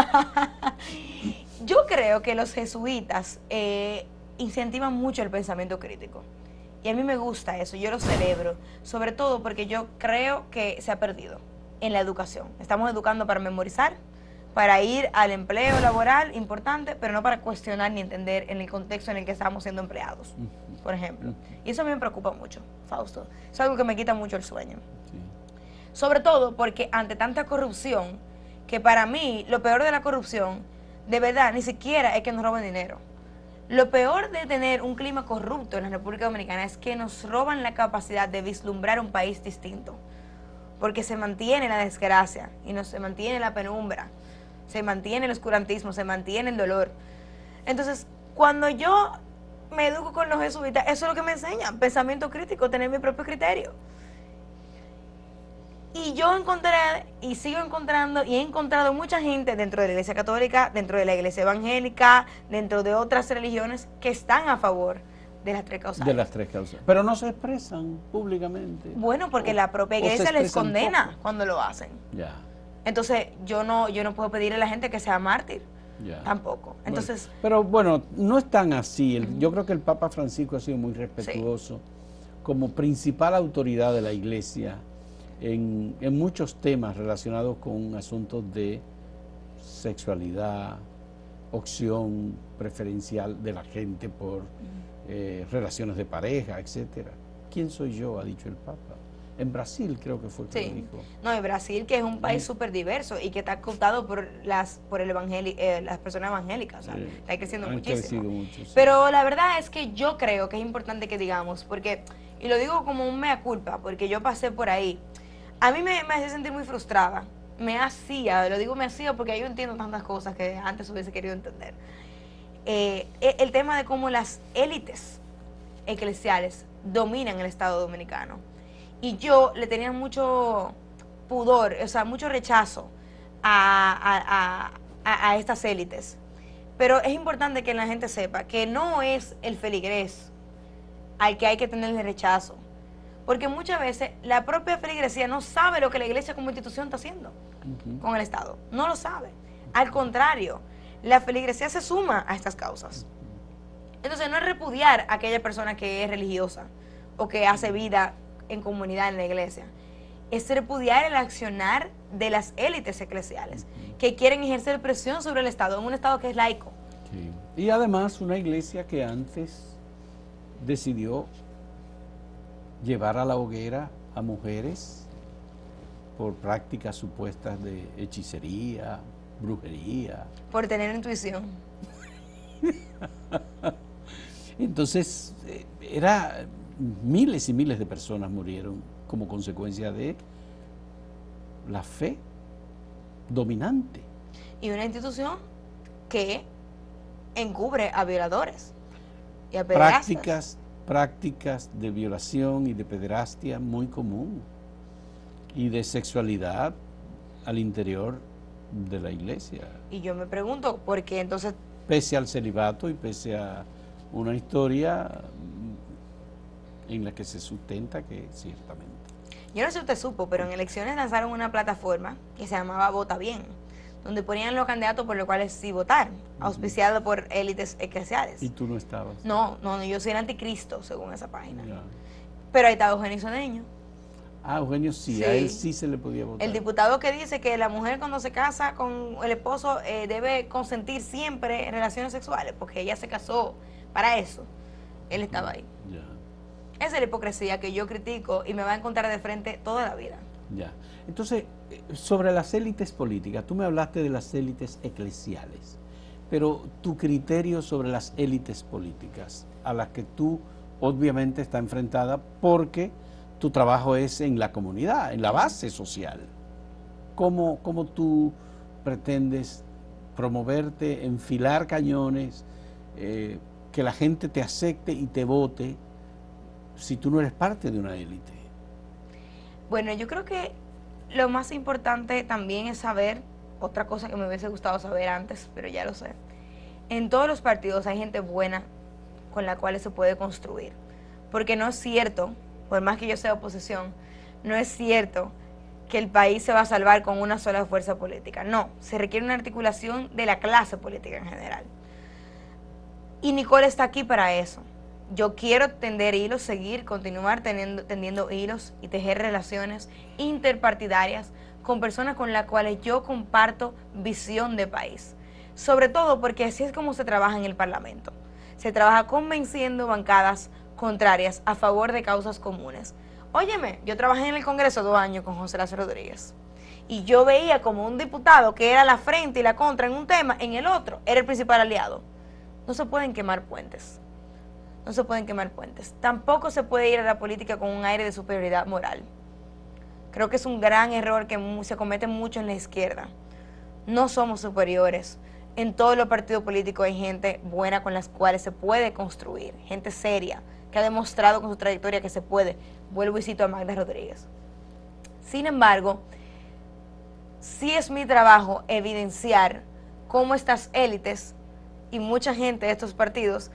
Yo creo que los jesuitas eh, incentivan mucho el pensamiento crítico. Y a mí me gusta eso, yo lo celebro, sobre todo porque yo creo que se ha perdido en la educación. Estamos educando para memorizar, para ir al empleo laboral importante, pero no para cuestionar ni entender en el contexto en el que estamos siendo empleados, uh-huh. por ejemplo. Uh-huh. Y eso a mí me preocupa mucho, Fausto. Es algo que me quita mucho el sueño. Sí. Sobre todo porque ante tanta corrupción, que para mí lo peor de la corrupción, de verdad, ni siquiera es que nos roben dinero. Lo peor de tener un clima corrupto en la República Dominicana es que nos roban la capacidad de vislumbrar un país distinto. Porque se mantiene la desgracia y no se mantiene la penumbra. Se mantiene el oscurantismo, se mantiene el dolor. Entonces, cuando yo me educo con los jesuitas, eso es lo que me enseñan, pensamiento crítico, tener mi propio criterio. Y yo encontré, y sigo encontrando, y he encontrado mucha gente dentro de la Iglesia Católica, dentro de la Iglesia Evangélica, dentro de otras religiones, que están a favor de las tres causales. De las tres causales. Pero no se expresan públicamente. Bueno, porque o, la propia Iglesia les condena poco. cuando lo hacen. Ya. Entonces, yo no yo no puedo pedirle a la gente que sea mártir, ya. tampoco. Entonces, bueno, pero bueno, no es tan así. El, uh-huh. Yo creo que el Papa Francisco ha sido muy respetuoso sí. como principal autoridad de la Iglesia en, en muchos temas relacionados con asuntos de sexualidad, opción preferencial de la gente por eh, relaciones de pareja, etcétera. ¿Quién soy yo?, ha dicho el Papa. En Brasil creo que fue que Sí. lo dijo. No, en Brasil, que es un país súper diverso y que está cooptado por las por el evangeli eh, las personas evangélicas, o sea, Sí. está creciendo Han muchísimo. crecido mucho, sí. Pero la verdad es que yo creo que es importante que digamos, porque, y lo digo como un mea culpa, porque yo pasé por ahí, a mí me, me hacía sentir muy frustrada, me hacía, lo digo me hacía porque yo entiendo tantas cosas que antes hubiese querido entender. Eh, el tema de cómo las élites eclesiales dominan el Estado dominicano. Y yo le tenía mucho pudor, o sea, mucho rechazo a, a, a, a estas élites. Pero es importante que la gente sepa que no es el feligrés al que hay que tenerle rechazo. Porque muchas veces la propia feligresía no sabe lo que la iglesia como institución está haciendo uh-huh. con el Estado. No lo sabe. Al contrario, la feligresía se suma a estas causas. Entonces no es repudiar a aquella persona que es religiosa o que hace vida en comunidad en la iglesia. Es repudiar el accionar de las élites eclesiales que quieren ejercer presión sobre el Estado, en un Estado que es laico. Sí. Y además una iglesia que antes decidió llevar a la hoguera a mujeres por prácticas supuestas de hechicería, brujería. Por tener intuición. Entonces, era miles y miles de personas murieron como consecuencia de la fe dominante. Y una institución que encubre a violadores y a pederastas. Prácticas, prácticas de violación y de pederastia muy común y de sexualidad al interior de la iglesia. Y yo me pregunto, ¿por qué entonces? Pese al celibato y pese a una historia en la que se sustenta que ciertamente. Yo no sé si usted supo, pero en elecciones lanzaron una plataforma que se llamaba Vota Bien, donde ponían los candidatos por los cuales sí votar, auspiciado por élites eclesiales. ¿Y tú no estabas? No, no, yo soy el anticristo, según esa página. Ya. Pero ahí está Eugenio Cedeño. Ah, Eugenio sí, Sí. a él sí se le podía votar. El diputado que dice que la mujer cuando se casa con el esposo eh, debe consentir siempre relaciones sexuales, porque ella se casó para eso. Él estaba ahí. Ya. Esa es la hipocresía que yo critico y me va a encontrar de frente toda la vida. Ya. Entonces, sobre las élites políticas, tú me hablaste de las élites eclesiales, pero tu criterio sobre las élites políticas, a las que tú obviamente estás enfrentada porque tu trabajo es en la comunidad, en la base social. ¿Cómo, cómo tú pretendes promoverte, enfilar cañones, eh, que la gente te acepte y te vote si tú no eres parte de una élite? Bueno, yo creo que lo más importante también es saber, otra cosa que me hubiese gustado saber antes, pero ya lo sé. En todos los partidos hay gente buena con la cual se puede construir. Porque no es cierto, por más que yo sea oposición, no es cierto que el país se va a salvar con una sola fuerza política. No, se requiere una articulación de la clase política en general. Y Nicole está aquí para eso. Yo quiero tender hilos, seguir, continuar teniendo, tendiendo hilos y tejer relaciones interpartidarias con personas con las cuales yo comparto visión de país. Sobre todo porque así es como se trabaja en el Parlamento. Se trabaja convenciendo bancadas contrarias a favor de causas comunes. Óyeme, yo trabajé en el Congreso dos años con José Lázaro Rodríguez y yo veía como un diputado que era la frente y la contra en un tema, en el otro era el principal aliado. No se pueden quemar puentes. No se pueden quemar puentes. Tampoco se puede ir a la política con un aire de superioridad moral. Creo que es un gran error que se comete mucho en la izquierda. No somos superiores. En todos los partidos políticos hay gente buena con las cuales se puede construir, gente seria, que ha demostrado con su trayectoria que se puede. Vuelvo y cito a Magda Rodríguez. Sin embargo, sí es mi trabajo evidenciar cómo estas élites y mucha gente de estos partidos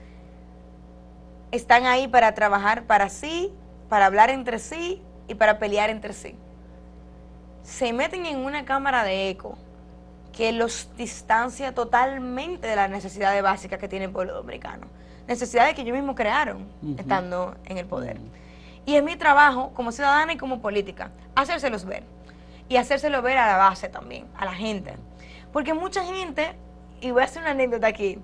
están ahí para trabajar para sí, para hablar entre sí y para pelear entre sí. Se meten en una cámara de eco que los distancia totalmente de las necesidades básicas que tiene el pueblo dominicano. Necesidades que ellos mismos crearon uh-huh. estando en el poder. Uh-huh. Y es mi trabajo como ciudadana y como política, hacérselos ver. Y hacérselo ver a la base también, a la gente. Porque mucha gente, y voy a hacer una anécdota aquí,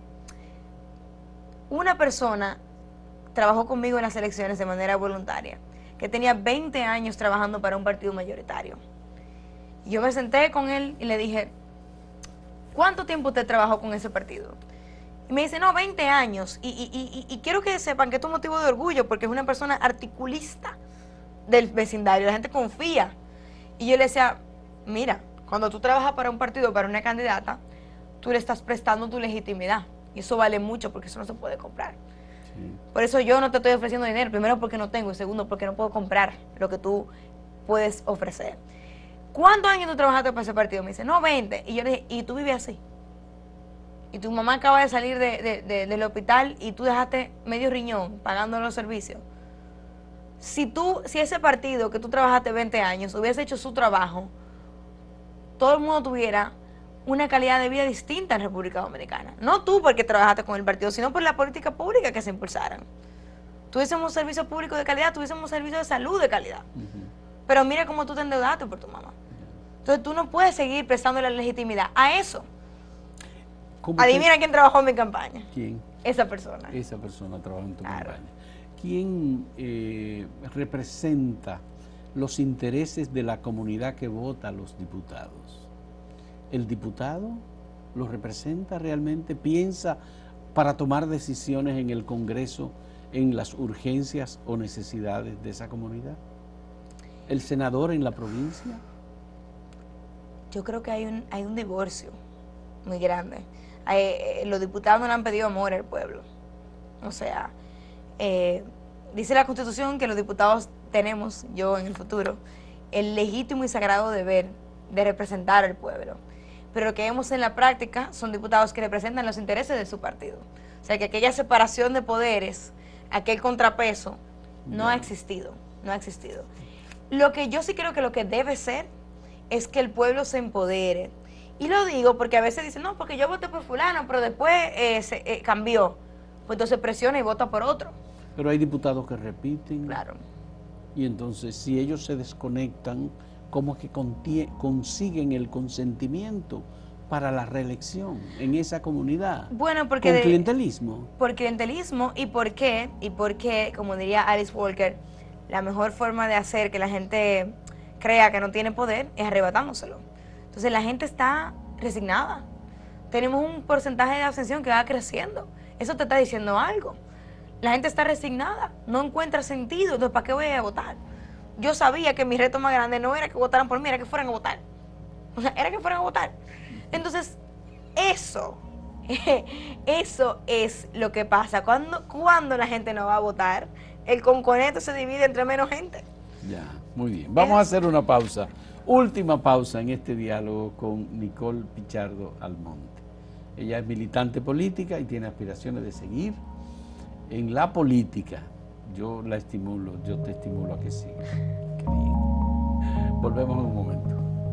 una persona trabajó conmigo en las elecciones de manera voluntaria, que tenía veinte años trabajando para un partido mayoritario. Y yo me senté con él y le dije, ¿cuánto tiempo usted trabajó con ese partido? Y me dice, no, veinte años. Y, y, y, y quiero que sepan que esto es un motivo de orgullo, porque es una persona articulista del vecindario, la gente confía. Y yo le decía, mira, cuando tú trabajas para un partido, para una candidata, tú le estás prestando tu legitimidad. Y eso vale mucho, porque eso no se puede comprar. Sí. Por eso yo no te estoy ofreciendo dinero, primero porque no tengo, y segundo porque no puedo comprar lo que tú puedes ofrecer. ¿Cuántos años tú trabajaste para ese partido? Me dice, no, veinte. Y yo le dije, ¿y tú vives así? Y tu mamá acaba de salir de, de, de, del hospital y tú dejaste medio riñón pagando los servicios. Si tú, si ese partido que tú trabajaste veinte años hubiese hecho su trabajo, todo el mundo tuviera una calidad de vida distinta en República Dominicana. No tú porque trabajaste con el partido, sino por la política pública que se impulsaran. Tuviésemos servicios públicos de calidad, tuviésemos servicios de salud de calidad. Uh-huh. Pero mira cómo tú te endeudaste por tu mamá. Entonces tú no puedes seguir prestándole la legitimidad a eso. Adivina te... quién trabajó en mi campaña. ¿Quién? Esa persona. Esa persona trabajó en tu claro. campaña. ¿Quién eh, representa los intereses de la comunidad que vota a los diputados? ¿El diputado los representa realmente? ¿Piensa para tomar decisiones en el Congreso en las urgencias o necesidades de esa comunidad? ¿El senador en la provincia? Yo creo que hay un, hay un divorcio muy grande. Hay, eh, los diputados no le han pedido amor al pueblo. O sea, eh, dice la Constitución que los diputados tenemos, yo en el futuro, el legítimo y sagrado deber de representar al pueblo. Pero lo que vemos en la práctica son diputados que representan los intereses de su partido. O sea, que aquella separación de poderes, aquel contrapeso, no yeah. ha existido, no ha existido. Lo que yo sí creo que lo que debe ser es que el pueblo se empodere. Y lo digo porque a veces dicen, no, porque yo voté por fulano, pero después eh, se eh, cambió. Pues entonces presiona y vota por otro. Pero hay diputados que repiten. Claro. Y entonces, si ellos se desconectan, ¿cómo es que consiguen el consentimiento para la reelección en esa comunidad? Bueno, porque... ¿Con de, clientelismo? Por clientelismo y por qué, y porque, como diría Alice Walker, la mejor forma de hacer que la gente crea que no tiene poder es arrebatándoselo. Entonces la gente está resignada. Tenemos un porcentaje de abstención que va creciendo. Eso te está diciendo algo. La gente está resignada, no encuentra sentido. Entonces, ¿para qué voy a votar? Yo sabía que mi reto más grande no era que votaran por mí, era que fueran a votar. O sea, era que fueran a votar. Entonces, eso, eso es lo que pasa. Cuando, cuando la gente no va a votar, el conconeto se divide entre menos gente. Ya, muy bien. Vamos a hacer una pausa. Última pausa en este diálogo con Nicole Pichardo Almonte. Ella es militante política y tiene aspiraciones de seguir en la política. Yo la estimulo, yo te estimulo a que siga. Qué bien. Volvemos en un momento.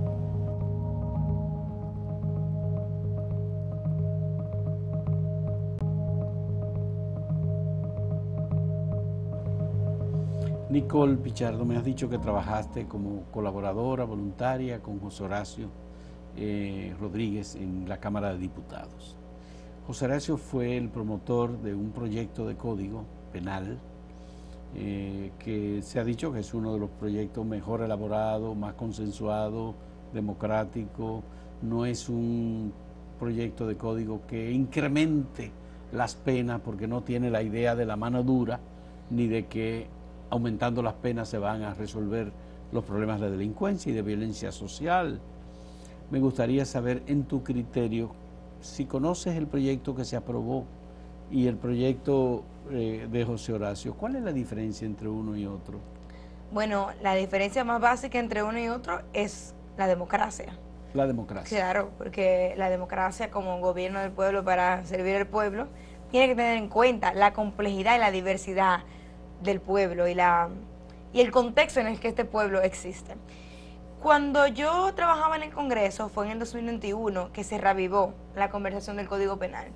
Nicole Pichardo, me has dicho que trabajaste como colaboradora voluntaria con José Horacio eh, Rodríguez en la Cámara de Diputados. José Horacio fue el promotor de un proyecto de código penal eh, que se ha dicho que es uno de los proyectos mejor elaborados, más consensuado, democrático. No es un proyecto de código que incremente las penas porque no tiene la idea de la mano dura ni de que aumentando las penas se van a resolver los problemas de delincuencia y de violencia social. Me gustaría saber, en tu criterio, si conoces el proyecto que se aprobó y el proyecto eh, de José Horacio, ¿cuál es la diferencia entre uno y otro? Bueno, la diferencia más básica entre uno y otro es la democracia. La democracia. Claro, porque la democracia como gobierno del pueblo para servir al pueblo tiene que tener en cuenta la complejidad y la diversidad del pueblo y, la, y el contexto en el que este pueblo existe. Cuando yo trabajaba en el Congreso, fue en el dos mil veintiuno que se reavivó la conversación del Código Penal,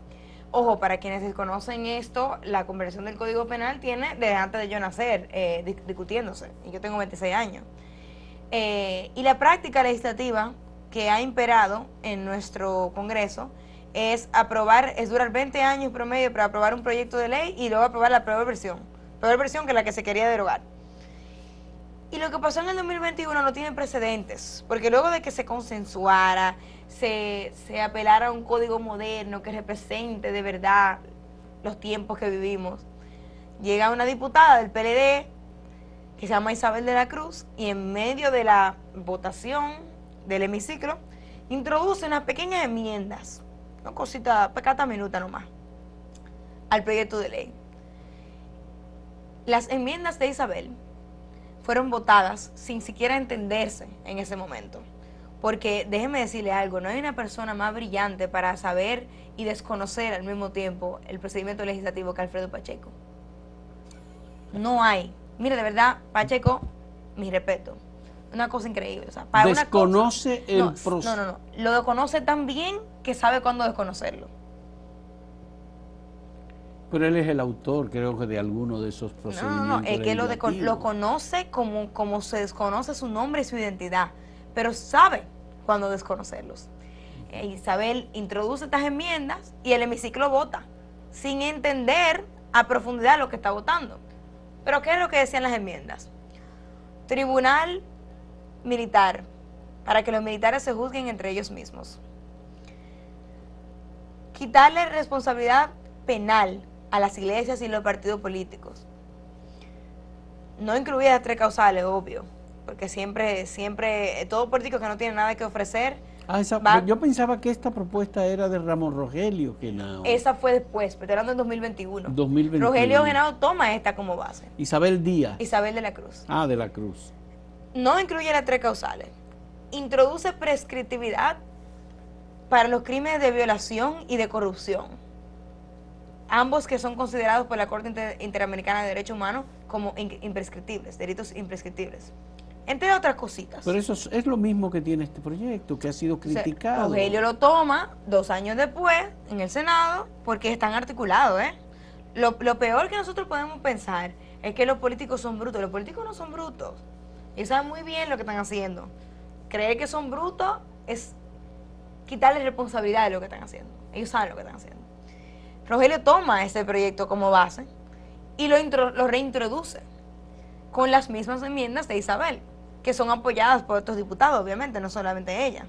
Ojo, para quienes desconocen esto, la conversión del Código Penal tiene desde antes de yo nacer eh, dis discutiéndose, y yo tengo veintiséis años. Eh, y la práctica legislativa que ha imperado en nuestro Congreso es aprobar, es durar veinte años promedio para aprobar un proyecto de ley y luego aprobar la peor versión, peor versión que la que se quería derogar. Y lo que pasó en el dos mil veintiuno no tiene precedentes, porque luego de que se consensuara, se, se apelara a un código moderno que represente de verdad los tiempos que vivimos, llega una diputada del P L D que se llama Isabel de la Cruz y en medio de la votación del hemiciclo introduce unas pequeñas enmiendas, una cosita, pecata minuta nomás, al proyecto de ley. Las enmiendas de Isabel fueron votadas sin siquiera entenderse en ese momento. Porque déjeme decirle algo, no hay una persona más brillante para saber y desconocer al mismo tiempo el procedimiento legislativo que Alfredo Pacheco. No hay. Mire, de verdad, Pacheco, mi respeto. Una cosa increíble. O sea, para desconoce una cosa, el proceso. No, no, no. Lo desconoce tan bien que sabe cuándo desconocerlo. Pero él es el autor, creo que, de alguno de esos procedimientos. No, no, no, es que lo, de, lo conoce como, como se desconoce su nombre y su identidad, pero sabe cuándo desconocerlos. Eh, Isabel introduce estas enmiendas y el hemiciclo vota, sin entender a profundidad lo que está votando. Pero ¿qué es lo que decían las enmiendas? Tribunal militar, para que los militares se juzguen entre ellos mismos. Quitarle responsabilidad penal a las iglesias y los partidos políticos. No incluía las tres causales, obvio, porque siempre, siempre, todo político que no tiene nada que ofrecer. Ah, esa, va, yo pensaba que esta propuesta era de Ramón Rogelio Genao. Esa fue después, pero hablando en dos mil veintiuno. dos mil veintiuno. Rogelio Genao toma esta como base. Isabel Díaz. Isabel de la Cruz. Ah, de la Cruz. No incluye las tres causales. Introduce prescriptividad para los crímenes de violación y de corrupción, ambos que son considerados por la Corte Inter Interamericana de Derechos Humanos como imprescriptibles, delitos imprescriptibles, entre otras cositas. Pero eso es, es lo mismo que tiene este proyecto, que ha sido criticado. O sea, Rogelio lo toma dos años después en el Senado porque están articulados, ¿eh? Lo, lo peor que nosotros podemos pensar es que los políticos son brutos. Los políticos no son brutos. Ellos saben muy bien lo que están haciendo. Creer que son brutos es quitarles responsabilidad de lo que están haciendo. Ellos saben lo que están haciendo. Rogelio toma ese proyecto como base y lo, intro, lo reintroduce con las mismas enmiendas de Isabel, que son apoyadas por otros diputados, obviamente, no solamente ella.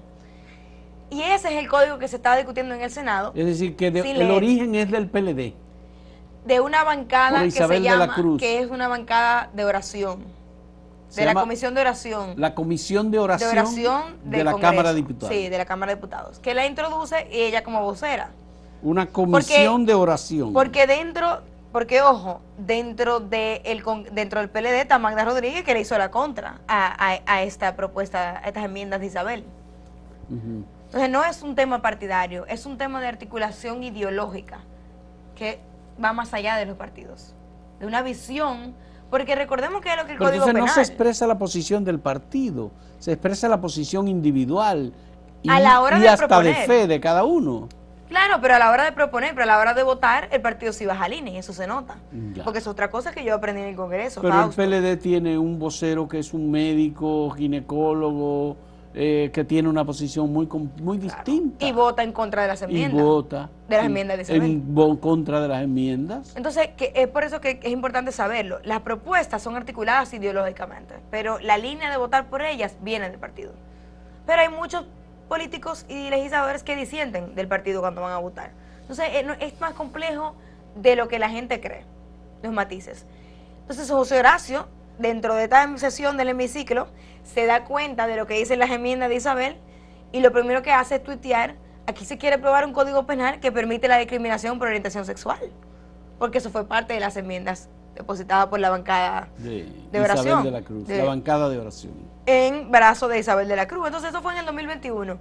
Y ese es el código que se está discutiendo en el Senado. Es decir, que de, el origen es del P L D. De una bancada que se llama, Cruz. que es una bancada de oración, de la Comisión de Oración. La Comisión de Oración de, oración de la Congreso. Cámara de Diputados. Sí, de la Cámara de Diputados, que la introduce y ella como vocera. Una comisión porque, de oración. Porque dentro, porque ojo, dentro, de el, dentro del P L D está Magda Rodríguez, que le hizo la contra a, a, a esta propuesta, a estas enmiendas de Isabel. Uh-huh. Entonces no es un tema partidario, es un tema de articulación ideológica que va más allá de los partidos, de una visión, porque recordemos que es lo que el Pero Código entonces Penal. No se expresa la posición del partido, se expresa la posición individual y, a la hora y de hasta proponer. de fe de cada uno. Claro, pero a la hora de proponer, pero a la hora de votar, el partido sí baja línea y eso se nota. Ya. Porque es otra cosa que yo aprendí en el Congreso. Pero Fausto. el P L D tiene un vocero que es un médico, ginecólogo, eh, que tiene una posición muy, muy Claro. distinta. Y vota en contra de las enmiendas. Y vota. De las en, enmiendas de Isabel. En contra de las enmiendas. Entonces, que es por eso que es importante saberlo. Las propuestas son articuladas ideológicamente, pero la línea de votar por ellas viene del partido. Pero hay muchos políticos y legisladores que disienten del partido cuando van a votar. Entonces, es más complejo de lo que la gente cree, los matices. Entonces, José Horacio, dentro de esta sesión del hemiciclo, se da cuenta de lo que dicen las enmiendas de Isabel y lo primero que hace es tuitear: aquí se quiere aprobar un código penal que permite la discriminación por orientación sexual, porque eso fue parte de las enmiendas depositadas por la bancada de, de oración. Isabel de la Cruz, de, la bancada de oración. En brazo de Isabel de la Cruz. Entonces eso fue en el dos mil veintiuno.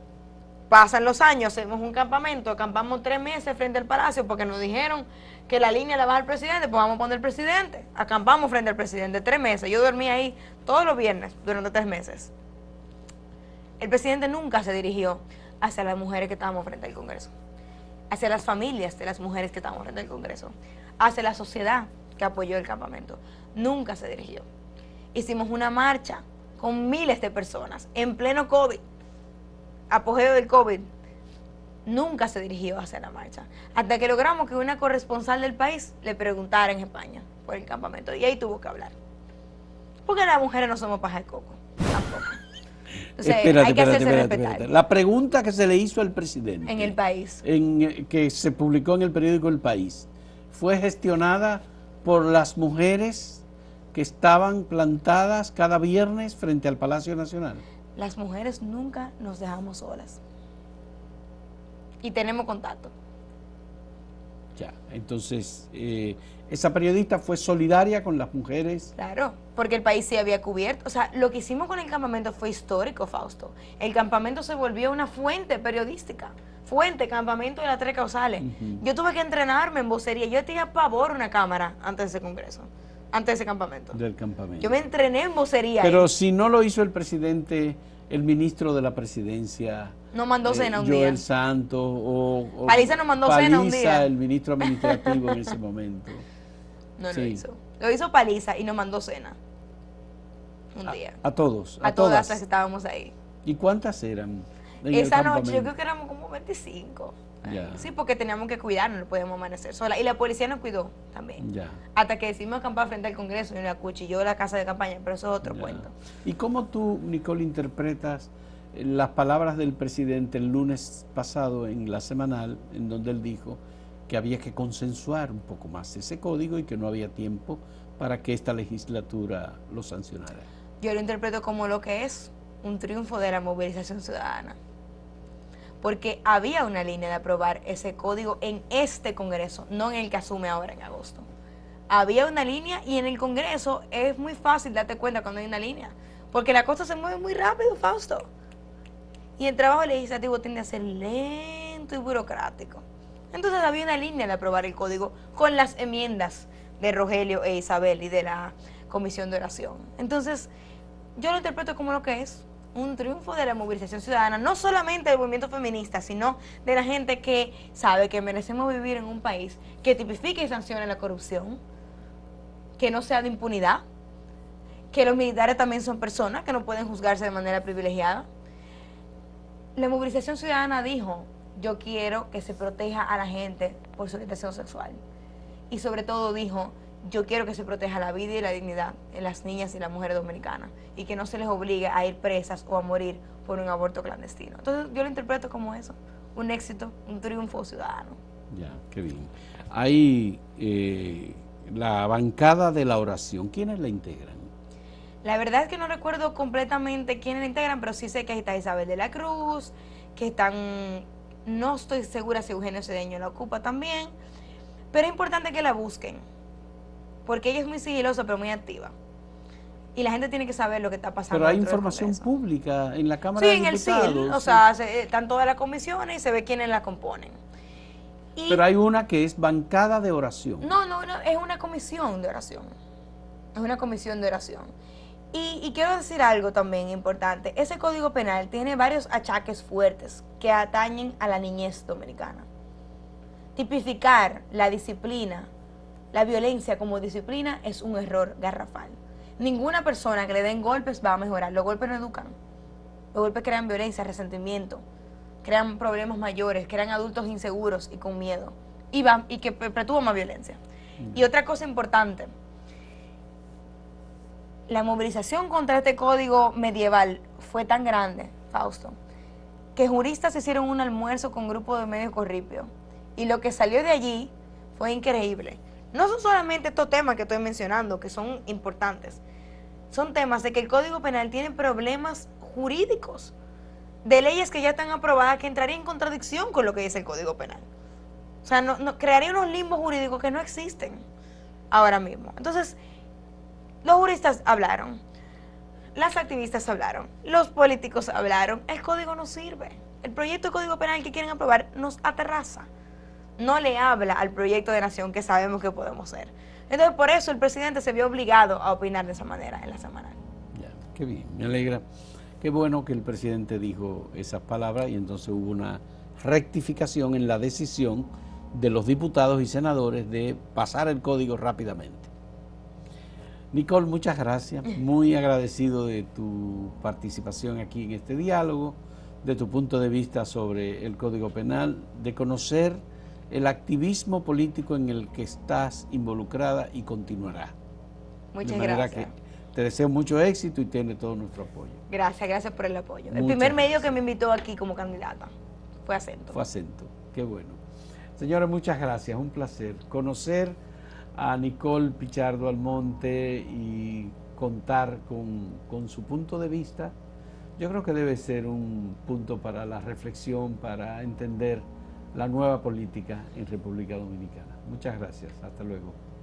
Pasan los años, hacemos un campamento, acampamos tres meses frente al Palacio porque nos dijeron que la línea la baja el presidente, pues vamos a poner el presidente. Acampamos frente al presidente tres meses. Yo dormí ahí todos los viernes durante tres meses. El presidente nunca se dirigió hacia las mujeres que estábamos frente al Congreso. hacia las familias de las mujeres que estaban en el Congreso, hacia la sociedad que apoyó el campamento. Nunca se dirigió. Hicimos una marcha con miles de personas en pleno COVID, apogeo del COVID. Nunca se dirigió hacia la marcha, hasta que logramos que una corresponsal del país le preguntara en España por el campamento, y ahí tuvo que hablar. Porque las mujeres no somos paja de coco, tampoco. Entonces, espérate, hay que espérate, hacerse espérate, respetar. espérate. La pregunta que se le hizo al presidente En el país. en, que se publicó en el periódico El País, fue gestionada por las mujeres que estaban plantadas cada viernes frente al Palacio Nacional. Las mujeres nunca nos dejamos solas. Y tenemos contacto. Ya, entonces, eh, esa periodista fue solidaria con las mujeres. Claro, porque el país se había cubierto. O sea, lo que hicimos con el campamento fue histórico, Fausto. El campamento se volvió una fuente periodística. Fuente, campamento de las tres causales. Uh-huh. Yo tuve que entrenarme en vocería. Yo tenía pavor una cámara antes de ese congreso, antes de ese campamento. Del campamento. Yo me entrené en vocería. Pero ahí. Si no lo hizo el presidente, el ministro de la presidencia... No mandó cena eh, un Joel día. Joel Santos o, o... Paliza no mandó Paliza, cena un día. el ministro administrativo en ese momento. No sí. lo hizo. Lo hizo Paliza y nos mandó cena. Un a, día. A todos. A, a todas, todas las que estábamos ahí. ¿Y cuántas eran? En Esa noche yo creo que éramos como veinticinco. Ya. Sí, porque teníamos que cuidarnos, no podíamos amanecer sola. Y la policía nos cuidó también. Ya. Hasta que decidimos acampar frente al Congreso y nos acuchilló la casa de campaña, pero eso es otro ya. cuento. ¿Y cómo tú, Nicole, interpretas las palabras del presidente el lunes pasado en la semanal, en donde él dijo que había que consensuar un poco más ese código y que no había tiempo para que esta legislatura lo sancionara? Yo lo interpreto como lo que es un triunfo de la movilización ciudadana. Porque había una línea de aprobar ese código en este Congreso, no en el que asume ahora en agosto. Había una línea y en el Congreso es muy fácil darte cuenta cuando hay una línea, porque la cosa se mueve muy rápido, Fausto. Y el trabajo legislativo tiende a ser lento y burocrático. Entonces había una línea de aprobar el código con las enmiendas de Rogelio e Isabel y de la Comisión de Oración. Entonces, yo lo interpreto como lo que es un triunfo de la movilización ciudadana, no solamente del movimiento feminista, sino de la gente que sabe que merecemos vivir en un país que tipifique y sancione la corrupción, que no sea de impunidad, que los militares también son personas que no pueden juzgarse de manera privilegiada. La movilización ciudadana dijo, yo quiero que se proteja a la gente por su orientación sexual. Y sobre todo dijo, yo quiero que se proteja la vida y la dignidad de las niñas y las mujeres dominicanas y que no se les obligue a ir presas o a morir por un aborto clandestino. Entonces yo lo interpreto como eso, un éxito, un triunfo ciudadano. Ya, qué bien. Hay eh, la bancada de la oración, ¿quiénes la integran? La verdad es que no recuerdo completamente quiénes la integran, pero sí sé que está Isabel de la Cruz, que están, no estoy segura si Eugenio Cedeño la ocupa también, pero es importante que la busquen, porque ella es muy sigilosa pero muy activa. Y la gente tiene que saber lo que está pasando. Pero hay información pública en la Cámara sí, de Diputados. Sí, en el C I L, o sí. sea, se, están todas las comisiones y se ve quiénes la componen. Y pero hay una que es bancada de oración. No, no, no, es una comisión de oración. Es una comisión de oración. Y, y quiero decir algo también importante. Ese Código Penal tiene varios achaques fuertes que atañen a la niñez dominicana. Tipificar la disciplina, la violencia como disciplina es un error garrafal. Ninguna persona que le den golpes va a mejorar. Los golpes no educan. Los golpes crean violencia, resentimiento, crean problemas mayores, crean adultos inseguros y con miedo. Y, va, y que perpetúan más violencia. Mm. Y otra cosa importante, la movilización contra este código medieval fue tan grande, Fausto, que juristas hicieron un almuerzo con grupos de medio corripio. Y lo que salió de allí fue increíble. No son solamente estos temas que estoy mencionando, que son importantes. Son temas de que el Código Penal tiene problemas jurídicos, de leyes que ya están aprobadas que entrarían en contradicción con lo que dice el Código Penal. O sea, no, no, crearía unos limbos jurídicos que no existen ahora mismo. Entonces, los juristas hablaron, las activistas hablaron, los políticos hablaron, el código no sirve. El proyecto de Código Penal que quieren aprobar nos aterraza. No le habla al proyecto de nación que sabemos que podemos ser. Entonces, por eso el presidente se vio obligado a opinar de esa manera en la semana. Ya, qué bien, me alegra. Qué bueno que el presidente dijo esas palabras y entonces hubo una rectificación en la decisión de los diputados y senadores de pasar el código rápidamente. Nicole, muchas gracias, muy agradecido de tu participación aquí en este diálogo, de tu punto de vista sobre el Código Penal, de conocer el activismo político en el que estás involucrada y continuará. Muchas de manera gracias. Que te deseo mucho éxito y tiene todo nuestro apoyo. Gracias, gracias por el apoyo. Muchas el primer medio gracias. que me invitó aquí como candidata fue Acento. Fue Acento, qué bueno. Señores, muchas gracias, un placer conocer a Nicole Pichardo Almonte y contar con, con su punto de vista. Yo creo que debe ser un punto para la reflexión, para entender la nueva política en República Dominicana. Muchas gracias, hasta luego.